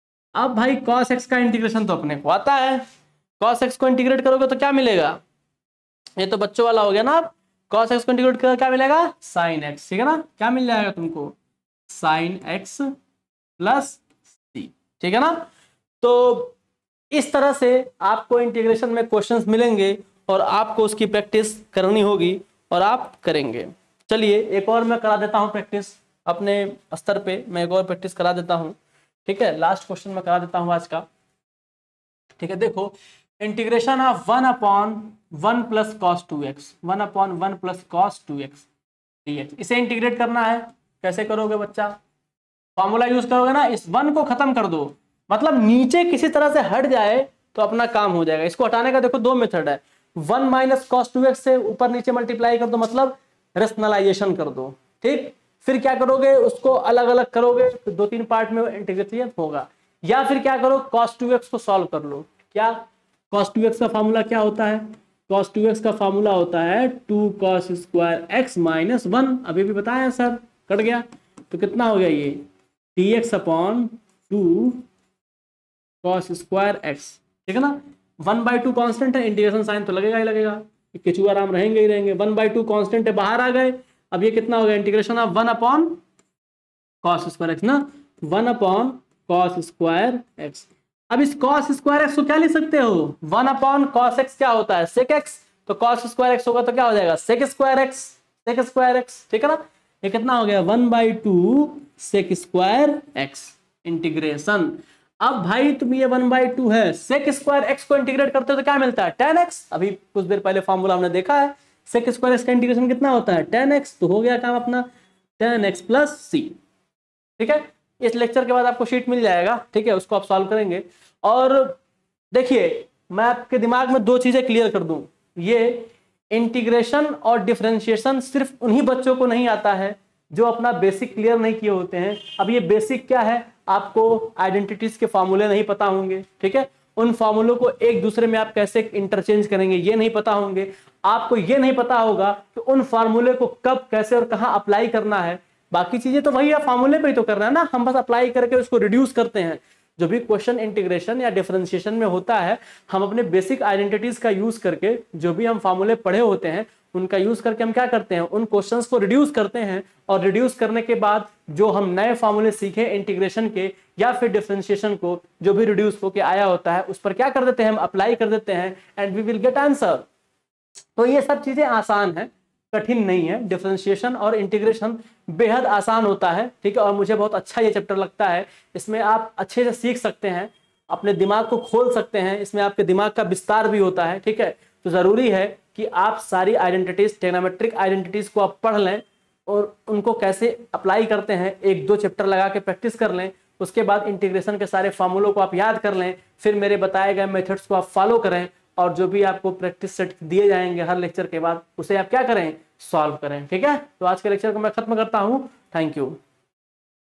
अब भाई cos x का इंटीग्रेशन तो अपने को आता है, cos x को इंटीग्रेट करोगे तो क्या मिलेगा, ये तो बच्चों वाला हो गया ना। अब cos x को इंटीग्रेट करोगे क्या मिलेगा sin x, ठीक है ना, क्या मिल जाएगा तुमको sin x प्लस c, ठीक है ना। तो इस तरह से आपको इंटीग्रेशन में क्वेश्चंस मिलेंगे और आपको उसकी प्रैक्टिस करनी होगी और आप करेंगे। चलिए एक और मैं करा देता हूं प्रैक्टिस अपने स्तर पे, मैं एक और प्रैक्टिस करा देता हूं, ठीक है, लास्ट क्वेश्चन मैं करा देता हूं आज का, ठीक है। देखो integration of 1/1 plus cos 2x, 1/1 plus cos 2x dx, इसे इंटीग्रेट करना है। कैसे करोगे बच्चा, फॉर्मूला यूज करोगे ना, इस 1 को खत्म कर दो, मतलब नीचे किसी तरह से हट जाए तो अपना काम हो जाएगा। इसको हटाने का देखो 2 मेथड है, 1 माइनस cos 2x से ऊपर नीचे मल्टीप्लाई कर दो, मतलब रेशनलाइजेशन कर दो, ठीक। फिर क्या करोगे, उसको अलग अलग करोगे तो 2-3 पार्ट में इंटीग्रेशन होगा, या फिर क्या करो cos 2x को सॉल्व कर लो। क्या cos 2x का फार्मूला क्या होता है, cos 2x का फार्मूला होता है 2 cos स्क्वायर x माइनस 1, अभी भी बताया सर, कट गया तो कितना हो गया ये dx upon 2 cos square x, ठीक है ना। 1/2 कांस्टेंट है, इंटीग्रेशन साइन तो लगेगा ही लगेगा, किचू आराम रहेंगे ही रहेंगे। 1/2 कांस्टेंट है, बाहर आ गए, अब ये कितना हो गया integration of 1 cos square x ना, 1 cos स्क्वायर x। अब इस cos स्क्वायर x को क्या लिख सकते हो, 1 cos x क्या होता है sec x, तो cos स्क्वायर x होगा तो क्या हो जाएगा sec square x, sec square x, ठीक है ना। ये कितना हो गया 1/2 sec स्क्वायर x इंटीग्रेशन। अब भाई तुम ये 1/2 है, sec स्क्वायर x को इंटीग्रेट करते हो तो क्या मिलता है tan x, अभी कुछ देर पहले फॉर्मूला हमने देखा है, sec स्क्वायर x का इंटीग्रेशन कितना होता है tan x, तो हो गया काम अपना tan x प्लस c, ठीक है। इस लेक्चर के बाद आपको शीट मिल जाएगा, ठीक है, उसको आप सॉल्व करेंगे। और देखिए मैं आपके दिमाग में 2 चीजें क्लियर कर दूं, ये इंटीग्रेशन और डिफरेंशिएशन सिर्फ उन्हीं बच्चों को नहीं आता है जो अपना बेसिक क्लियर नहीं किए होते हैं। अब ये बेसिक क्या है, आपको आइडेंटिटीज के फॉर्मूले नहीं पता होंगे, ठीक है, उन फॉर्मूलों को एक दूसरे में आप कैसे इंटरचेंज करेंगे ये नहीं पता होंगे, आपको ये नहीं पता होगा कि उन फॉर्मूले को कब कैसे और कहां अप्लाई करना है। बाकी चीजें तो वही है, फॉर्मूले पे ही तो करना है ना, हम बस अप्लाई करके उसको रिड्यूस करते हैं। जो भी क्वेश्चन इंटीग्रेशन या डिफरेंशिएशन में होता है, हम अपने बेसिक आइडेंटिटीज का यूज करके जो भी हम फॉर्मूले पढ़े होते हैं उनका यूज करके हम क्या करते हैं, उन क्वेश्चंस को रिड्यूस करते हैं, और रिड्यूस करने के बाद जो हम नए फॉर्मूले सीखे इंटीग्रेशन के या फिर डिफरेंशिएशन को, जो भी रिड्यूस होके आया होता है उस पर क्या कर देते हैं, हम अप्लाई कर देते हैं and we will get answer. तो ये सब चीजें आसान है, कठिन नहीं है। डिफरेंशिएशन और इंटीग्रेशन बेहद आसान होता है, ठीक है, और मुझे बहुत अच्छा ये चैप्टर लगता है। इसमें आप अच्छे से सीख सकते हैं, अपने दिमाग को खोल सकते हैं, इसमें आपके दिमाग का विस्तार भी होता है, ठीक है। तो ज़रूरी है कि आप सारी आइडेंटिटीज, ट्रिग्नोमेट्रिक आइडेंटिटीज को आप पढ़ लें और उनको कैसे अप्लाई करते हैं 1-2 चैप्टर लगा के प्रैक्टिस कर लें। उसके बाद इंटीग्रेशन के सारे फॉर्मूलों को आप याद कर लें, फिर मेरे बताए गए मेथड्स को आप फॉलो करें और जो भी आपको प्रैक्टिस सेट दिए जाएंगे हर लेक्चर के बाद उसे आप क्या करें, सॉल्व करें। ठीक है, तो आज के लेक्चर को मैं खत्म करता हूँ। Thank you.